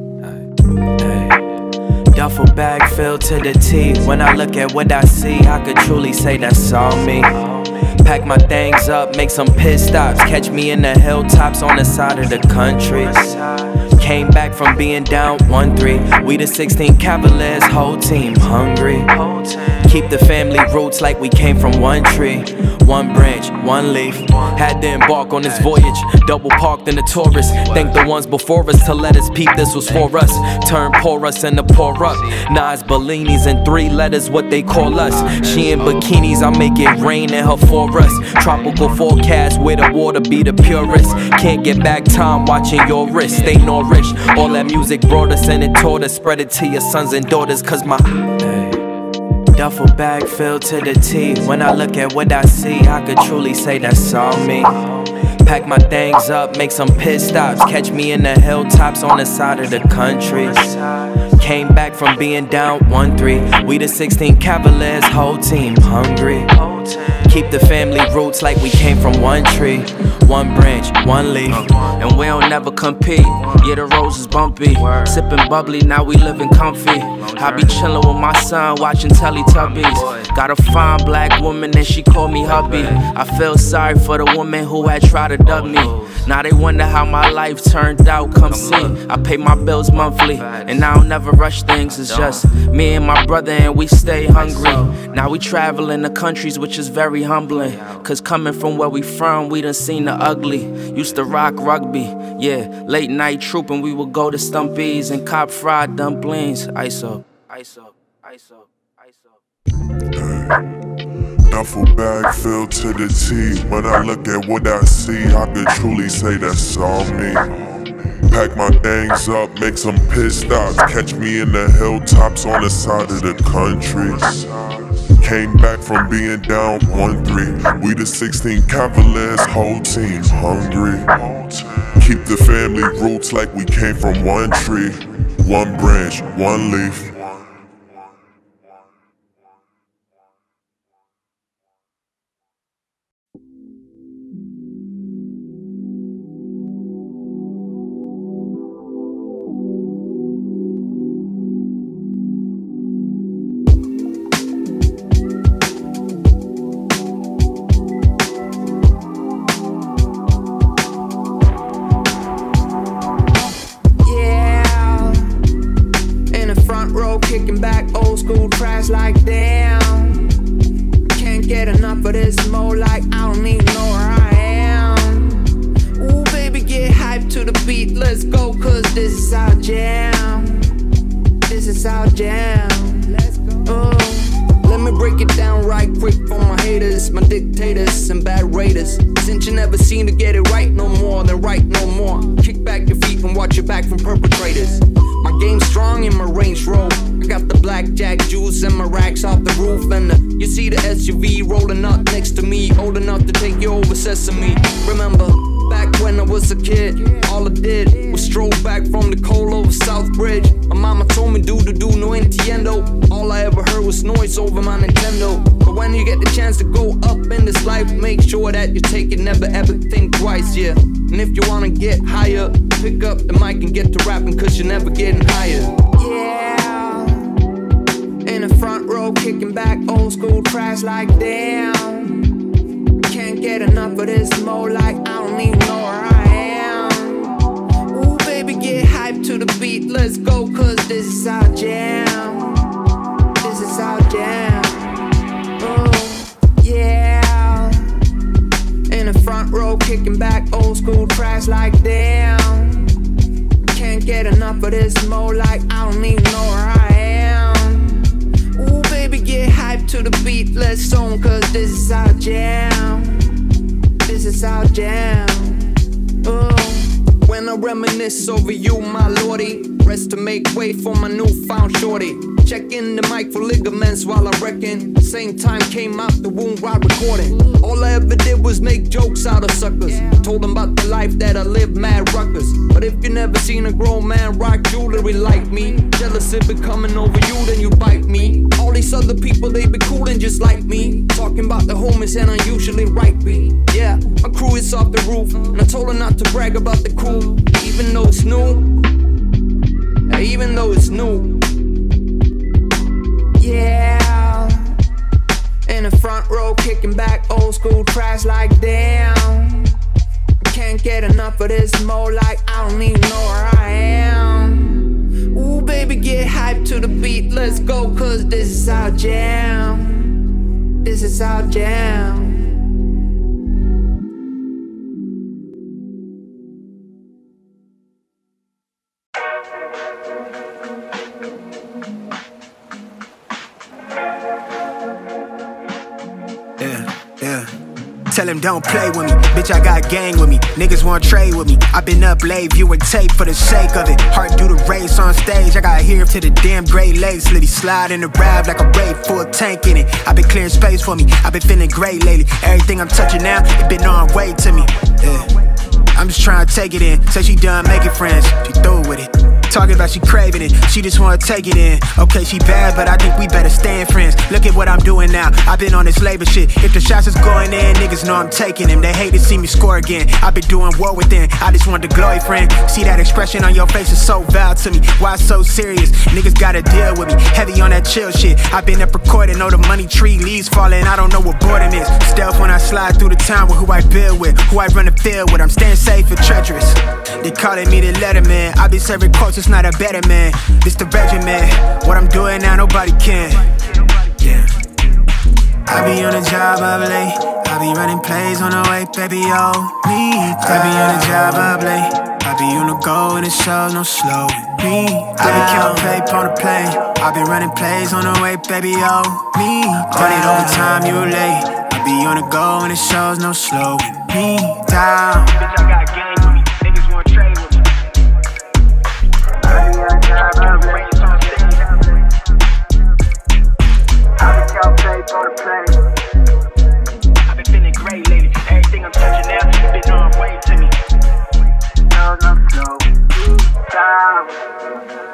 Duffel bag filled to the T. When I look at what I see, I could truly say that's all me. Pack my things up, make some pit stops. Catch me in the hilltops on the side of the country. Came back from being down 1-3. We the 16 Cavaliers, whole team hungry. Keep the family roots like we came from one tree. One branch, one leaf. Had to embark on this voyage. Double parked in the Taurus. Thank the ones before us to let us peep this was for us. Turn porous into pour up. Nas Bellinis in 3 letters, what they call us. She in bikinis, I make it rain in her for us. Tropical forecast where the water be the purest. Can't get back time watching your wrist. Stay nourish. All that music brought us and it taught us. Spread it to your sons and daughters, cause my duffel bag filled to the T. When I look at what I see, I could truly say that's all me. Pack my things up, make some pit stops. Catch me in the hilltops on the side of the country. Came back from being down 1-3. We the 16 Cavaliers, whole team hungry. Keep the family roots like we came from one tree. One branch, one leaf. And we don't never compete. Yeah, the roads is bumpy. Sipping bubbly, now we living comfy. I be chillin' with my son, watching Teletubbies. Got a fine black woman and she call me hubby. I feel sorry for the woman who had tried to dub me. Now they wonder how my life turned out, come see. I pay my bills monthly, and I don't never rush things. It's just me and my brother and we stay hungry. Now we travel in the countries, which is very humbling. Cause coming from where we from, we done seen the ugly. Used to rock rugby, yeah, late night trooping. We would go to Stumpies and cop fried dumplings. Ice up, ice up, ice up, ice up. Duffel bag filled to the T. When I look at what I see, I could truly say that's all me. Pack my things up, make some pit stops. Catch me in the hilltops on the side of the country. Came back from being down 1-3. We the 16 Cavaliers, whole team hungry. Keep the family roots like we came from one tree. One branch, one leaf. Kicking back old school tracks like damn. Can't get enough of this mode, like I don't even know where I am. Ooh baby, get hyped to the beat, let's go, cause this is our jam. This is our jam. Let's go. Let me break it down right quick for my haters, my dictators and bad raiders. Since you never seem to get it right no more, then right no more. Kick back your feet and watch your back from perpetrators. My game strong in my Range Rover. I got the blackjack juice and my racks off the roof. And you see the SUV rolling up next to me, old enough to take you over Sesame. Remember, back when I was a kid, all I did was stroll back from the cold over Southbridge. My mama told me do no entiendo. All I ever heard was noise over my Nintendo. But when you get the chance to go up in this life, make sure that you take it, never ever think twice, yeah. And if you wanna get higher, pick up the mic and get to rapping, cause you're never getting higher. Yeah, in the front row, kicking back old school tracks like damn. Can't get enough of this mo, like I don't even know where I am. Ooh, baby, get hyped to the beat, let's go, cause this is our jam. This is our jam. Oh, yeah. In the front row, kicking back old school tracks like damn. Can't get enough of this mo, like I don't even know where I am. Ooh, baby, get hyped to the beat, let's zone, cause this is our jam. This is our jam. Oh, when I reminisce over you, my lordy, rest to make way for my newfound shorty. Checking the mic for ligaments while I reckon. Same time came out the womb while recording. All I ever did was make jokes out of suckers. Told them about the life that I live, mad ruckus. But if you never seen a grown man rock jewelry like me, jealousy be coming over you, then you bite me. All these other people, they be coolin' just like me. Talking about the homies and I usually right beat. Yeah, my crew is off the roof, and I told her not to brag about the crew, even though it's new. Even though it's new. Yeah, in the front row, kicking back old school tracks like damn. Can't get enough of this mo, like I don't even know where I am. Ooh, baby, get hyped to the beat, let's go, cause this is our jam. This is our jam. Tell him don't play with me, bitch, I got gang with me. Niggas want trade with me. I been up late viewing tape for the sake of it. Heart do the race on stage, I got here to the damn Great Lakes. Litty slide in the rap like a raid, full tank in it. I been clearing space for me, I been feeling great lately. Everything I'm touching now, it been on way to me. I'm just trying to take it in. Say she done making friends, she through with it. Talking about she craving it, she just wanna take it in. Okay, she bad, but I think we better stay friends. Look at what I'm doing now, I've been on this labor shit. If the shots is going in, niggas know I'm taking them. They hate to see me score again, I've been doing war within. I just want the glory, friend. See that expression on your face is so valid to me. Why so serious? Niggas gotta deal with me, heavy on that chill shit. I've been up recording, know the money tree, leaves falling. I don't know what boredom is. Stealth when I slide through the town with who I build with, who I run the field with. I'm staying safe and treacherous. They calling me the letterman, I be serving quotes, it's not a better man. This the regiment, what I'm doing now nobody can. Yeah. I be on a job up late, I be running plays on the way, baby, oh me. I be on a job up late, I be on the go and it shows no slowing me. I be counting paper on the plane, I be running plays on the way, baby, oh me. On it overtime, you late, I be on the go and it shows no slowing me down. Bitch, I got gang with me, niggas want trade with me. I be on a job up late, I be counting paper on the plane. I been feeling great lately, everything I'm touching now, been on way to me. No, slow down.